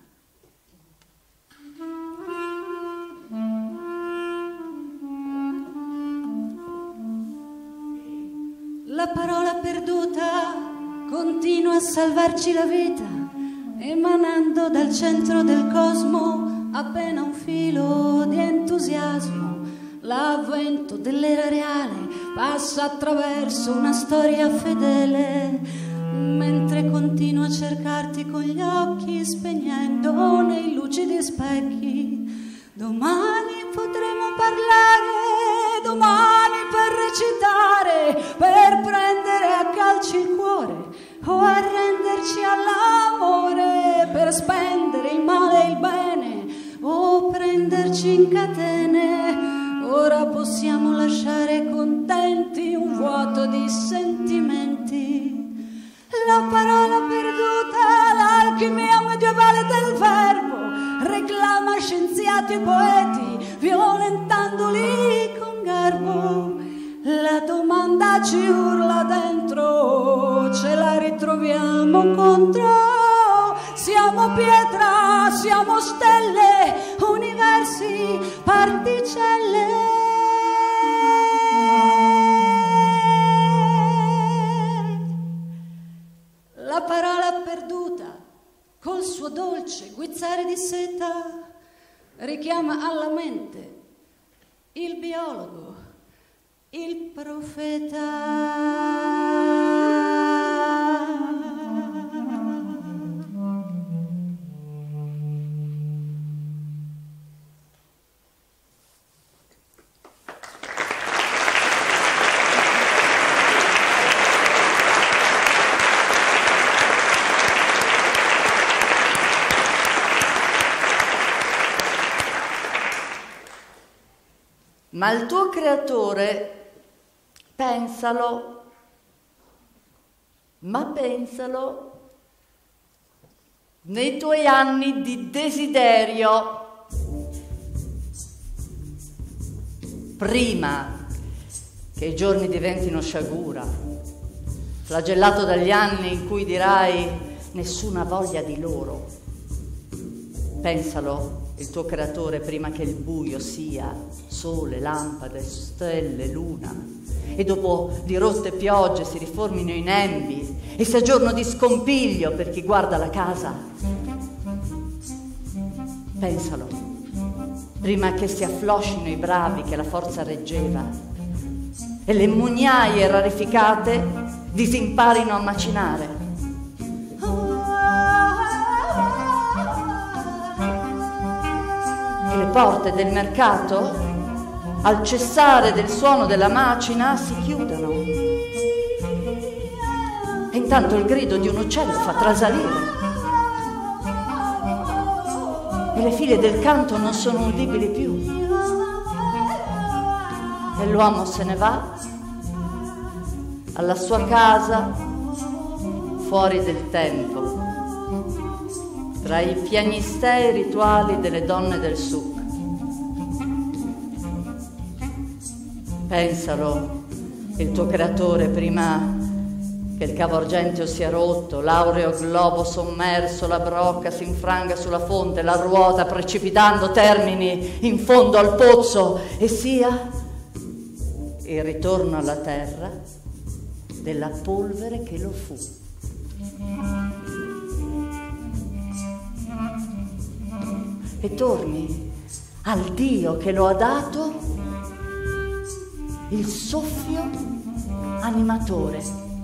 La parola perduta continua a salvarci la vita, emanando dal centro del cosmo appena un filo di entusiasmo. L'avvento dell'era reale passa attraverso una storia fedele, mentre continuo a cercarti con gli occhi, spegnendo nei lucidi specchi. Domani potremo parlare, domani per recitare, per prendere a calci il cuore o arrenderci all'amore, per spendere il male e il bene o prenderci in catene. Ora possiamo lasciare contenti un vuoto di sentimenti. La parola perduta, l'alchimia medievale del verbo, reclama scienziati e poeti, violentandoli con garbo. La domanda ci urla dentro, ce la ritroviamo contro. Siamo pietra, siamo stelle, universi, particelle. La parola perduta, col suo dolce guizzare di seta, richiama alla mente il biologo, il profeta. Ma il tuo creatore, pensalo, ma pensalo nei tuoi anni di desiderio, prima che i giorni diventino sciagura, flagellato dagli anni in cui dirai nessuna voglia di loro. Pensalo, il tuo creatore, prima che il buio sia sole, lampade, stelle, luna, e dopo di rotte piogge si riformino i nembi e sia giorno di scompiglio per chi guarda la casa. Pensalo, prima che si affloscino i bravi che la forza reggeva e le mugnaie rarificate disimparino a macinare. E le porte del mercato, al cessare del suono della macina, si chiudono. E intanto il grido di un uccello fa trasalire. E le file del canto non sono udibili più. E l'uomo se ne va alla sua casa, fuori del tempo, tra i piagnistei rituali delle donne del Sud. Pensalo, il tuo creatore, prima che il cavo argenteo sia rotto, l'aureo globo sommerso, la brocca si infranga sulla fonte, la ruota precipitando termini in fondo al pozzo e sia il ritorno alla terra della polvere che lo fu. E torni al Dio che lo ha dato, il soffio animatore,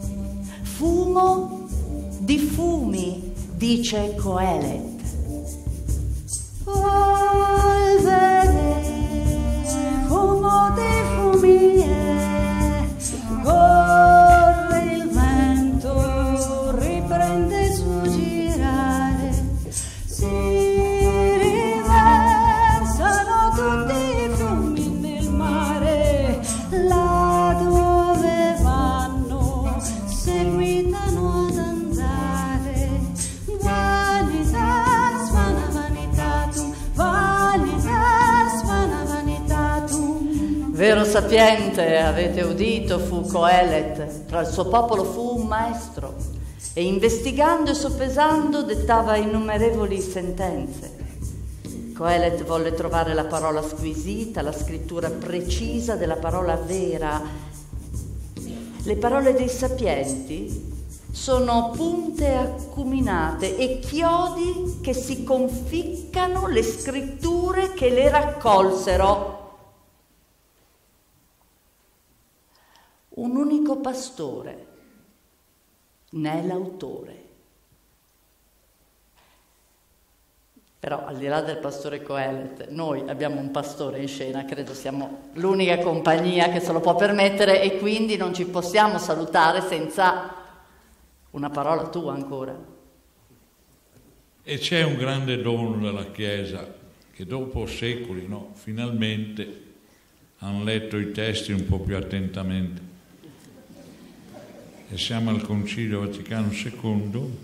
fumo di fumi, dice Coelet. Polvere, fumo di fumi è, corre il vento, riprende il suo girare, si vero sapiente, avete udito, fu Coelet, tra il suo popolo fu un maestro e investigando e soppesando dettava innumerevoli sentenze. Coelet volle trovare la parola squisita, la scrittura precisa della parola vera. Le parole dei sapienti sono punte acuminate e chiodi che si conficcano le scritture che le raccolsero. Un unico pastore ne è l'autore. Però al di là del pastore Coelet, noi abbiamo un pastore in scena, credo siamo l'unica compagnia che se lo può permettere e quindi non ci possiamo salutare senza una parola tua ancora. E c'è un grande dono della Chiesa che dopo secoli, no, finalmente hanno letto i testi un po' più attentamente. E siamo al Concilio Vaticano secondo,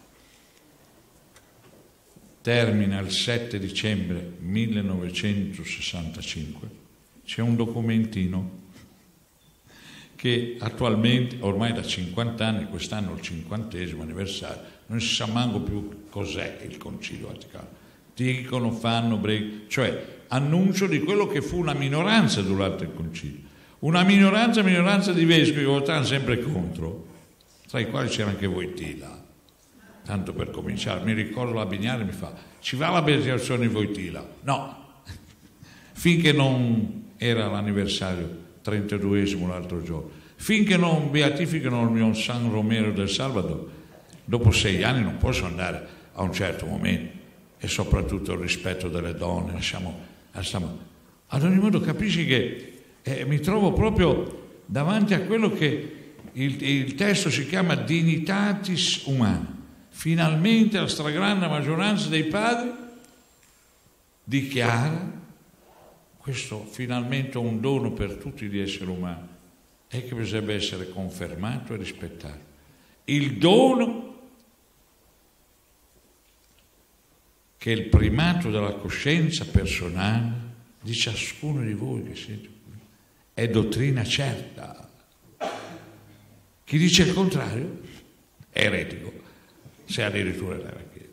termina il sette dicembre millenovecentosessantacinque, c'è un documentino che attualmente, ormai da cinquanta anni, quest'anno il cinquantesimo anniversario, non si sa manco più cos'è il Concilio Vaticano. Dicono, fanno, break, cioè annuncio di quello che fu una minoranza durante il Concilio. Una minoranza, minoranza di vescovi che votavano sempre contro, tra i quali c'era anche Wojtyla. Tanto per cominciare, mi ricordo la Bignari mi fa, ci va la beatificazione di Wojtyla? No, finché non era l'anniversario trentaduesimo l'altro giorno, finché non beatificano il mio San Romero del Salvador, dopo sei anni non posso andare a un certo momento, e soprattutto il rispetto delle donne, lasciamo, lasciamo. Ad ogni modo capisci che Eh, mi trovo proprio davanti a quello che il, il testo si chiama Dignitatis Humana. Finalmente la stragrande maggioranza dei padri dichiara questo finalmente un dono per tutti gli esseri umani e che bisogna essere confermato e rispettato. Il dono che è il primato della coscienza personale di ciascuno di voi che siete qui è dottrina certa. Chi dice il contrario è eretico, se addirittura nella Chiesa.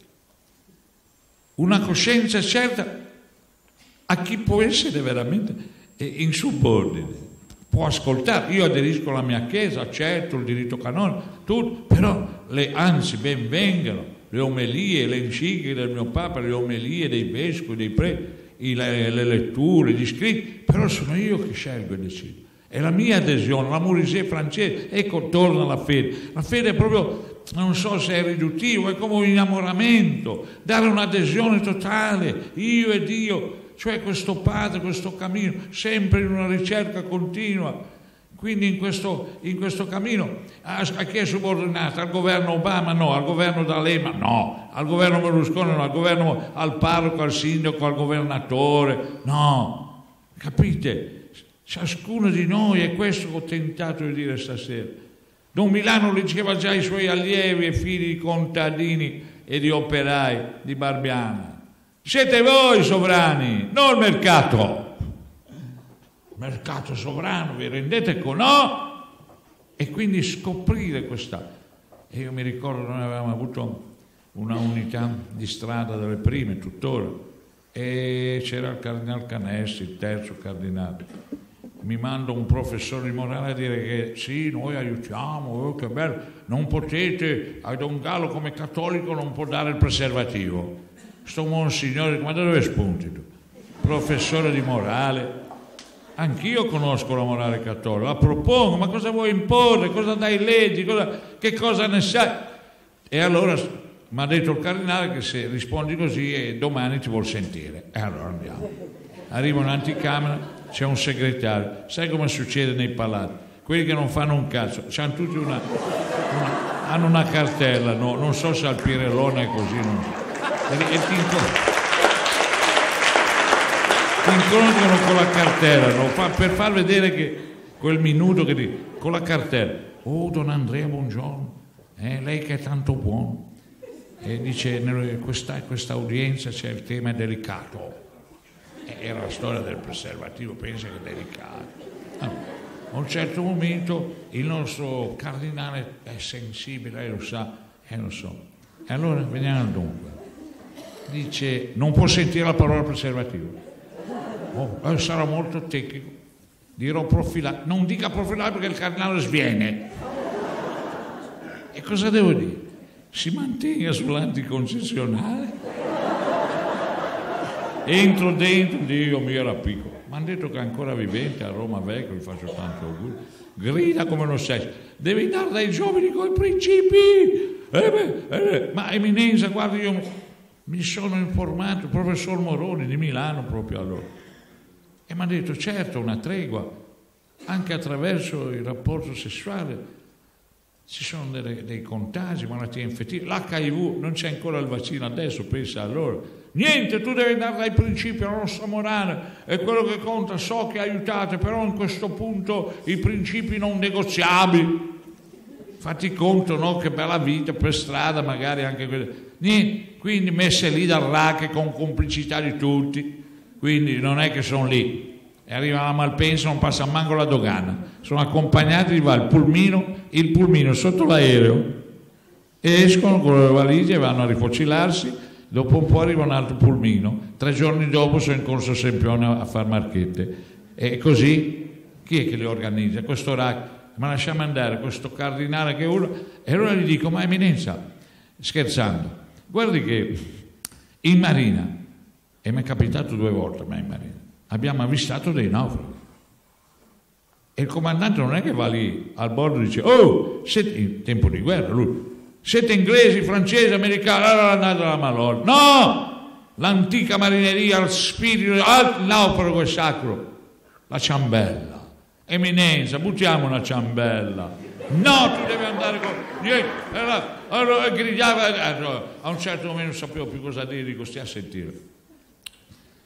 Una coscienza certa a chi può essere veramente in subordine, può ascoltare. Io aderisco alla mia Chiesa, accetto il diritto canonico, tutto, però le, anzi ben vengano le omelie, le encicliche del mio Papa, le omelie dei vescovi, dei preti, le, le letture, gli scritti, però sono io che scelgo e decido. È la mia adesione, la Mourizet francese, ecco, torna alla fede. La fede è proprio, non so se è riduttivo, è come un innamoramento, dare un'adesione totale, io e Dio, cioè questo padre, questo cammino, sempre in una ricerca continua. Quindi in questo, in questo cammino a, a chi è subordinato? Al governo Obama? No. Al governo D'Alema? No. Al governo Berlusconi? No. Al governo, al parroco, al sindaco, al governatore? No. Capite? Ciascuno di noi, è questo che ho tentato di dire stasera. Don Milano lo diceva già ai suoi allievi e figli di contadini e di operai di Barbiana. Siete voi sovrani, non il mercato. Mercato sovrano, vi rendete conto? No? E quindi scoprire questa. E io mi ricordo, noi avevamo avuto una unità di strada delle prime, tuttora, e c'era il cardinal Canessi, il terzo cardinale. Mi manda un professore di morale a dire che sì, noi aiutiamo, oh, che bello, non potete, a Don Gallo come cattolico non può dare il preservativo. Sto monsignore, ma da dove spunti tu? Professore di morale. Anch'io conosco la morale cattolica, la propongo, ma cosa vuoi imporre? Cosa dai leggi? Cosa, che cosa ne sai? E allora mi ha detto il cardinale che se rispondi così e domani ti vuol sentire. E allora andiamo. Arriva un'anticamera, c'è un segretario. Sai come succede nei palati? Quelli che non fanno un cazzo, c'hanno tutti una, una, hanno una cartella, no? Non so se al Pirellone è così, non so. E, e ti incontrano. Ti incontrano con la cartella, no? Fa, per far vedere che quel minuto che ti, con la cartella, oh Don Andrea buongiorno, eh, lei che è tanto buono, e dice questa, questa udienza c'è il tema è delicato, eh, era la storia del preservativo, pensa che è delicato. No. A un certo momento il nostro cardinale è sensibile, lei lo sa, e eh, lo so, e allora veniamo al dunque, dice non può sentire la parola preservativo. Oh, sarà molto tecnico, dirò profilato, non dica profilato perché il cardinale sviene. E cosa devo dire? Si mantenga sull'anticoncessionale. Entro dentro, Dio mio era piccolo, mi hanno detto che è ancora vivente a Roma Vecchio, gli faccio tanto auguri, grida come lo sai, devi dare dai giovani coi principi. Eh beh, eh, ma eminenza, guarda, io mi sono informato, il professor Moroni di Milano proprio allora. E mi ha detto, certo, una tregua, anche attraverso il rapporto sessuale, ci sono delle, dei contagi, malattie infettive, l'H I V, non c'è ancora il vaccino adesso, pensa allora. Niente, tu devi andare dai principi, la nostra morale è quello che conta, so che aiutate, però in questo punto i principi non negoziabili. Fatti conto, no, che bella vita per strada, magari anche quelle. Niente, quindi messe lì dal R A C con complicità di tutti. Quindi non è che sono lì e arriva la Malpensa, non passa manco la dogana, sono accompagnati, va il pulmino, il pulmino sotto l'aereo e escono con le valigie e vanno a rifocilarsi, dopo un po' arriva un altro pulmino, tre giorni dopo sono in Corso Sempione a far marchette. E così chi è che le organizza? Questo R A C, ma lasciamo andare questo cardinale che urla, e allora gli dico, ma eminenza, scherzando, guardi che in marina, e mi è capitato due volte, ma in marina, abbiamo avvistato dei naufraghi. E il comandante non è che va lì al bordo e dice, oh, siete, in tempo di guerra, lui, siete inglesi, francesi, americani, allora andate alla Malol. No! L'antica marineria, il spirito, il naufrago è sacro. La ciambella. Eminenza, buttiamo una ciambella. No, tu devi andare con... Allora, allora gridiava, a un certo momento non sapevo più cosa dire, dico, stia a sentire.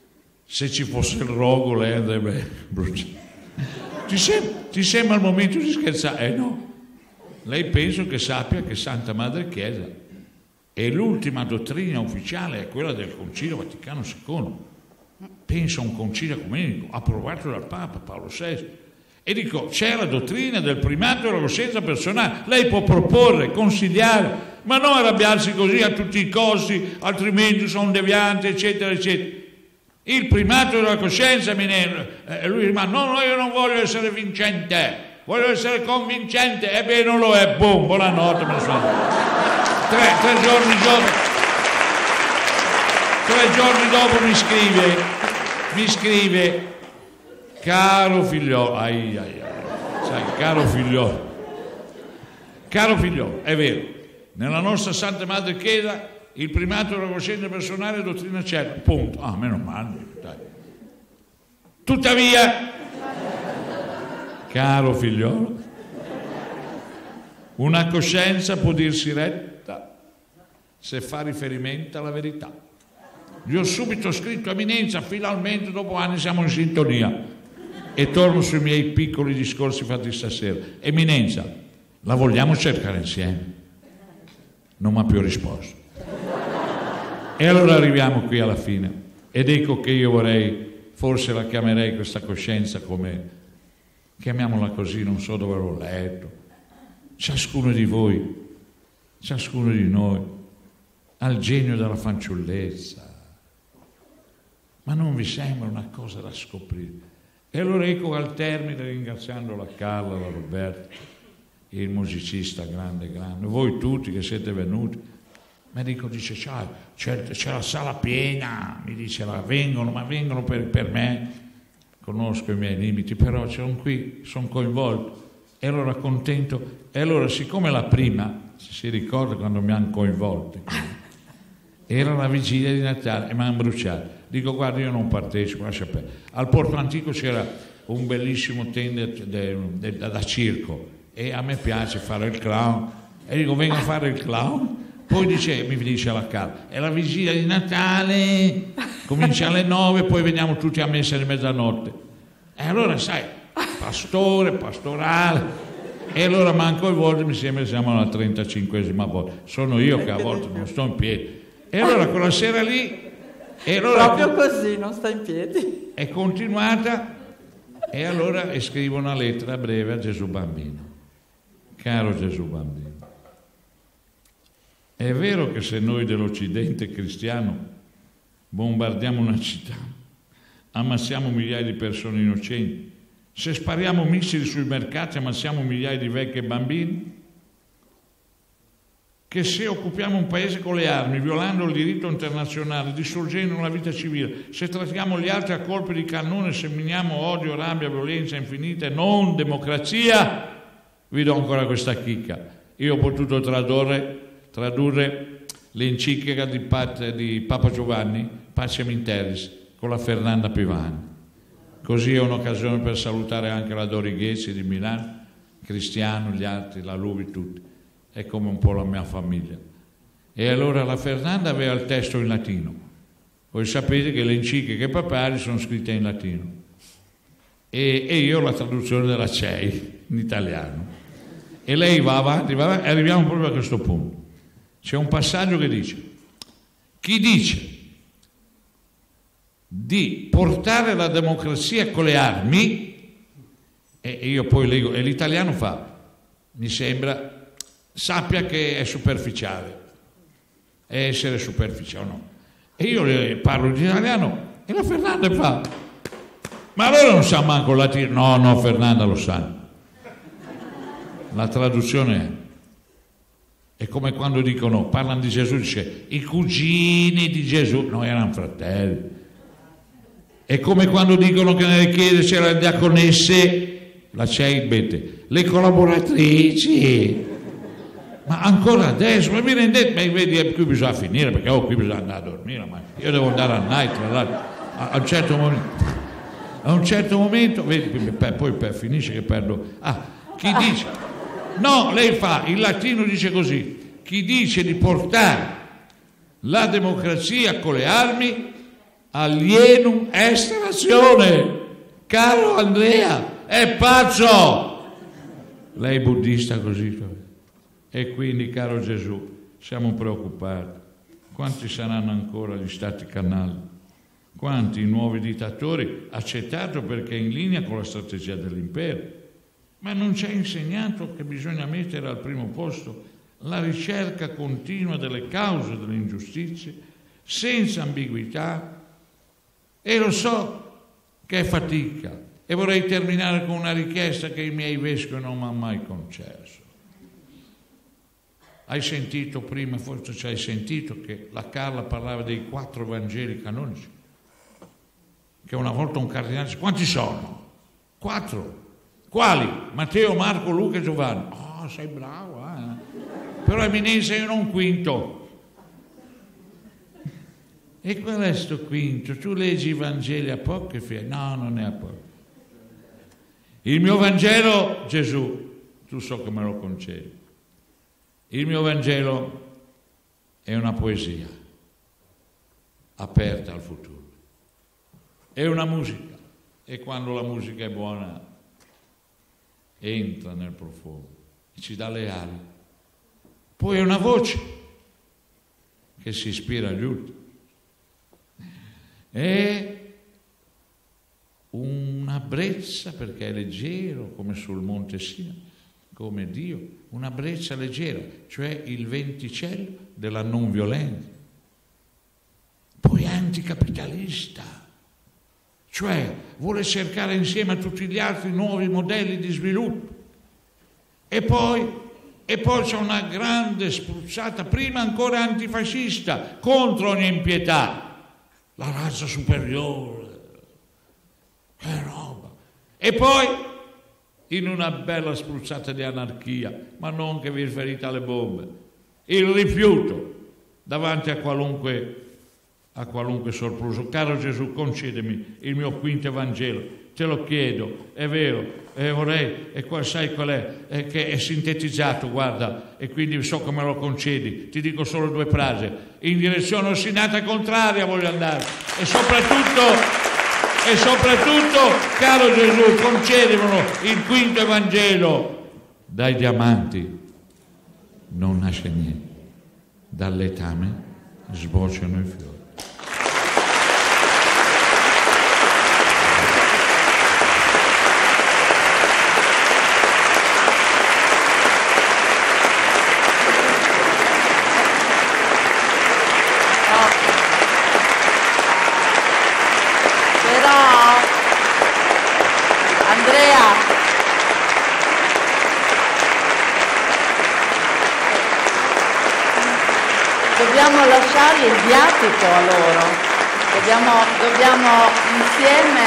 se ci fosse il rogo lei andrebbe bruciata. Ti, sem- ti sembra il momento di scherzare? Eh no, lei penso che sappia che Santa Madre Chiesa e l'ultima dottrina ufficiale è quella del Concilio Vaticano secondo. Penso a un concilio ecumenico approvato dal Papa Paolo sesto. E dico, c'è la dottrina del primato della coscienza personale, lei può proporre, consigliare, ma non arrabbiarsi così a tutti i costi, altrimenti sono devianti, eccetera, eccetera. Il primato della coscienza, eh, lui dice, ma no, no, io non voglio essere vincente, voglio essere convincente, e beh, non lo è, boom, buonanotte, me ne sono. Tre, tre giorni dopo, tre giorni dopo mi scrive, mi scrive, caro figliolo, ai, ai, ai, sai, caro figliolo, caro figliolo, è vero, nella nostra Santa Madre Chiesa il primato della coscienza personale è dottrina certa, punto. Ah, meno male, dai. Tuttavia, caro figliolo, una coscienza può dirsi retta se fa riferimento alla verità. Gli ho subito scritto, Eminenza, finalmente dopo anni siamo in sintonia. E torno sui miei piccoli discorsi fatti stasera. Eminenza, la vogliamo cercare insieme? Non mi ha più risposto. E allora arriviamo qui alla fine. Ed ecco che io vorrei, forse la chiamerei questa coscienza come, chiamiamola così, non so dove l'ho letto. Ciascuno di voi, ciascuno di noi, ha il genio della fanciullezza. Ma non vi sembra una cosa da scoprire? E allora ecco al termine, ringraziando la Carla, la Roberta, il musicista grande, grande, voi tutti che siete venuti, mi dico, dice, c'è, c'è, c'è la sala piena, mi dice, la, vengono, ma vengono per, per me, conosco i miei limiti, però sono qui, sono coinvolto, e allora contento, e allora siccome la prima, si ricorda quando mi hanno coinvolto, era la vigilia di Natale e mi hanno bruciato. Dico, guarda, io non partecipo, lascia perdere. Al Porto Antico c'era un bellissimo tende da circo e a me piace fare il clown. E dico, vengo a fare il clown. Poi dice, mi dice la Carla, è la vigilia di Natale, comincia alle nove, poi veniamo tutti a messa di mezzanotte. E allora, sai, pastore, pastorale. E allora manco a volte mi sembra che siamo alla trentacinquesima volta. Sono io che a volte non sto in piedi. E allora quella sera lì, e allora, proprio così, non sta in piedi. È continuata, e allora e scrivo una lettera breve a Gesù Bambino. Caro Gesù Bambino, è vero che se noi dell'Occidente cristiano bombardiamo una città, ammassiamo migliaia di persone innocenti, se spariamo missili sui mercati ammazziamo migliaia di vecchi e bambini, che se occupiamo un paese con le armi, violando il diritto internazionale, distruggendo la vita civile, se trattiamo gli altri a colpi di cannone, seminiamo odio, rabbia, violenza infinita e non democrazia, vi do ancora questa chicca. Io ho potuto tradurre, tradurre l'enciclica di, Pat, di Papa Giovanni, Pacem in Terris, con la Fernanda Pivani. Così è un'occasione per salutare anche la Dori Ghezzi di Milano, Cristiano, gli altri, la Lubi, tutti. È come un po' la mia famiglia. E allora la Fernanda aveva il testo in latino. Voi sapete che le encicliche papali sono scritte in latino. E, e io ho la traduzione della C E I in italiano. E lei va avanti, va avanti, e arriviamo proprio a questo punto. C'è un passaggio che dice: chi dice di portare la democrazia con le armi, e io poi leggo, e l'italiano fa, mi sembra, sappia che è superficiale, è essere superficiale, no? E io le parlo di italiano e la Fernanda fa, ma allora non sa manco il latino? No, no, Fernanda lo sa. La traduzione è, è come quando dicono, parlano di Gesù, dice i cugini di Gesù, no, erano fratelli. È come quando dicono che nelle chiese c'erano le diaconesse, la C E I mette, le collaboratrici. Ma ancora adesso, ma vi rendete, ma vedi, qui bisogna finire, perché oh, qui bisogna andare a dormire, ma io devo andare al night, a, a un certo momento, a un certo momento, vedi, poi per, finisce che perdo, ah, chi dice, no, lei fa, il latino dice così, chi dice di portare la democrazia con le armi alienum est razione. Caro Andrea, è pazzo! Lei è buddista così, cioè. E quindi, caro Gesù, siamo preoccupati. Quanti saranno ancora gli stati canali? Quanti nuovi dittatori accettato perché è in linea con la strategia dell'impero? Ma non ci ha insegnato che bisogna mettere al primo posto la ricerca continua delle cause delle ingiustizie, senza ambiguità. E lo so che è fatica, e vorrei terminare con una richiesta che i miei vescovi non mi hanno mai concesso. Hai sentito prima, forse ci hai sentito, che la Carla parlava dei quattro Vangeli canonici, che una volta un cardinale disse: quanti sono? Quattro. Quali? Matteo, Marco, Luca e Giovanni. Oh, sei bravo, eh? Però Eminenza io non quinto. E qual è sto quinto? Tu leggi i Vangeli apocrifi? No, non è apocrifo. Il mio Vangelo, Gesù, tu so che me lo concedi. Il mio Vangelo è una poesia aperta al futuro. È una musica, e quando la musica è buona entra nel profondo e ci dà le ali. Poi è una voce che si ispira agli ultimi. È una brezza, perché è leggero come sul monte Sinai, come Dio, una brezza leggera, cioè il venticello della non violenza. Poi è anticapitalista, cioè vuole cercare insieme a tutti gli altri nuovi modelli di sviluppo. E poi, e poi c'è una grande spruzzata, prima ancora antifascista, contro ogni impietà. La razza superiore, che roba. E poi in una bella spruzzata di anarchia, ma non che vi riferite alle bombe, il rifiuto davanti a qualunque, a qualunque sorpruso. Caro Gesù, concedimi il mio quinto Vangelo, te lo chiedo, è vero, e vorrei, e qua sai qual è, è che è sintetizzato, guarda, e quindi so come lo concedi. Ti dico solo due frasi: in direzione ostinata contraria voglio andare, e soprattutto, e soprattutto, caro Gesù, concedimelo il quinto Vangelo. Dai diamanti non nasce niente, dal letame sbocciano i fiori. Dobbiamo lasciare il viatico a loro, dobbiamo, dobbiamo insieme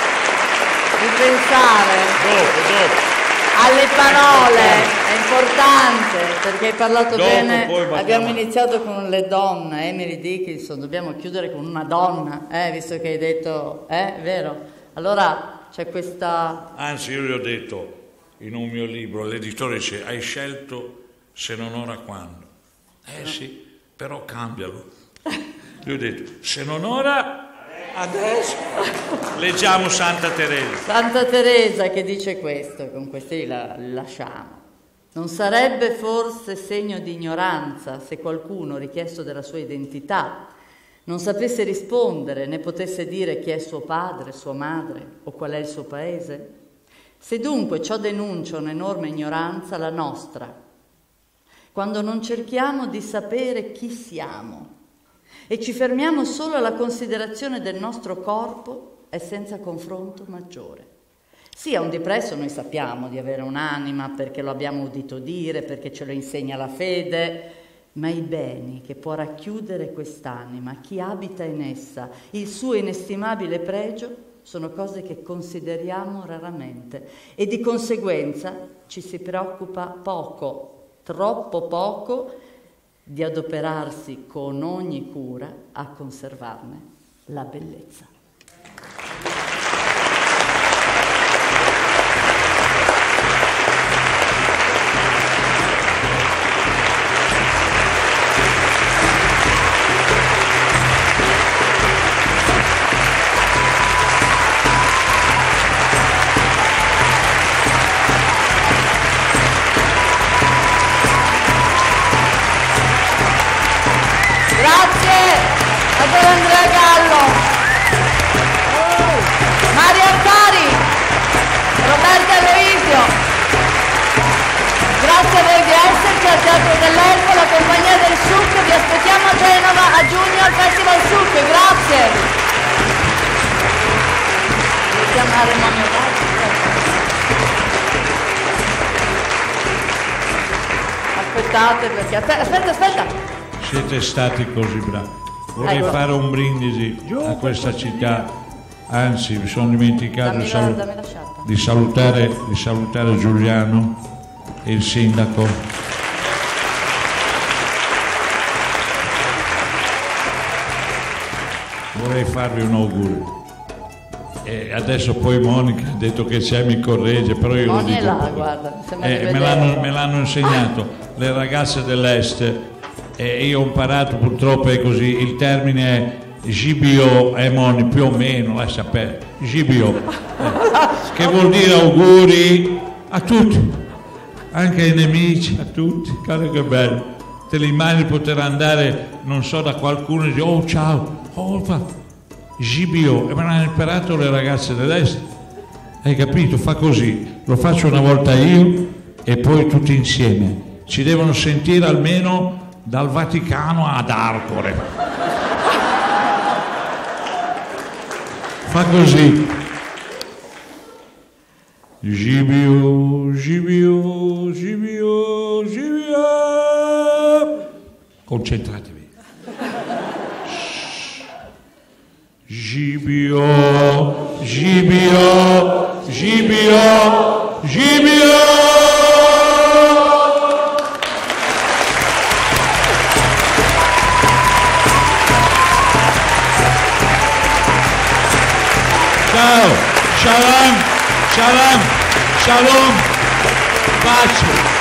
ripensare dopo, dopo. alle parole, è importante perché hai parlato dopo, bene, poi abbiamo iniziato con le donne, Emily Dickinson, dobbiamo chiudere con una donna, eh, visto che hai detto, eh, vero? Allora c'è questa... Anzi, io gli ho detto in un mio libro, l'editore dice: hai scelto se non ora quando? Eh sì. Però cambialo. Gli ho detto: se non ora, adesso. Leggiamo Santa Teresa. Santa Teresa che dice questo, con questi la lasciamo. Non sarebbe forse segno di ignoranza se qualcuno, richiesto della sua identità, non sapesse rispondere né potesse dire chi è suo padre, sua madre o qual è il suo paese? Se dunque ciò denuncia un'enorme ignoranza, la nostra, quando non cerchiamo di sapere chi siamo e ci fermiamo solo alla considerazione del nostro corpo, è senza confronto maggiore. Sì, a un depresso noi sappiamo di avere un'anima perché lo abbiamo udito dire, perché ce lo insegna la fede, ma i beni che può racchiudere quest'anima, chi abita in essa, il suo inestimabile pregio, sono cose che consideriamo raramente e di conseguenza ci si preoccupa poco, troppo poco, di adoperarsi con ogni cura a conservarne la bellezza. per Andrea Gallo, Mario Arcari, Roberta Eloisio. Grazie a voi di esserci al Teatro dell'Elfo, la compagnia del S U C. Vi aspettiamo a Genova a giugno al Festival S U C. Grazie. Devo chiamare Momio Gatti. Aspettate perché... Aspetta, aspetta! Siete stati così bravi. Vorrei Ecco. fare un brindisi a questa città, anzi mi sono dimenticato Dammi di, la, salu- dammi la sciarpa. di salutare, di salutare Giuliano e il sindaco. Vorrei farvi un augurio. E adesso poi Monica ha detto che c'è, mi corregge, però io Moni lo è dico. là, guarda, mi sembra di Eh, me, vederla. l'hanno, me l'hanno insegnato le ragazze dell'Est e io ho imparato, purtroppo è così, il termine è G B O, eh Moni, più o meno, lascia perdere, G B O, eh, che vuol dire auguri a tutti, anche ai nemici, a tutti, caro che bello. Te li immagini poter andare, non so, da qualcuno e dire oh ciao, oh fa G B O, e me l'hanno imparato le ragazze dell'Est, hai capito? Fa così, lo faccio una volta io e poi tutti insieme, ci devono sentire almeno dal Vaticano ad Arcore. Fa così. G B O, G B O, G B O, G B O. Concentratevi. G B O, G B O, G B O, G B O. Ciao, shalom, shalom, shalom, pace.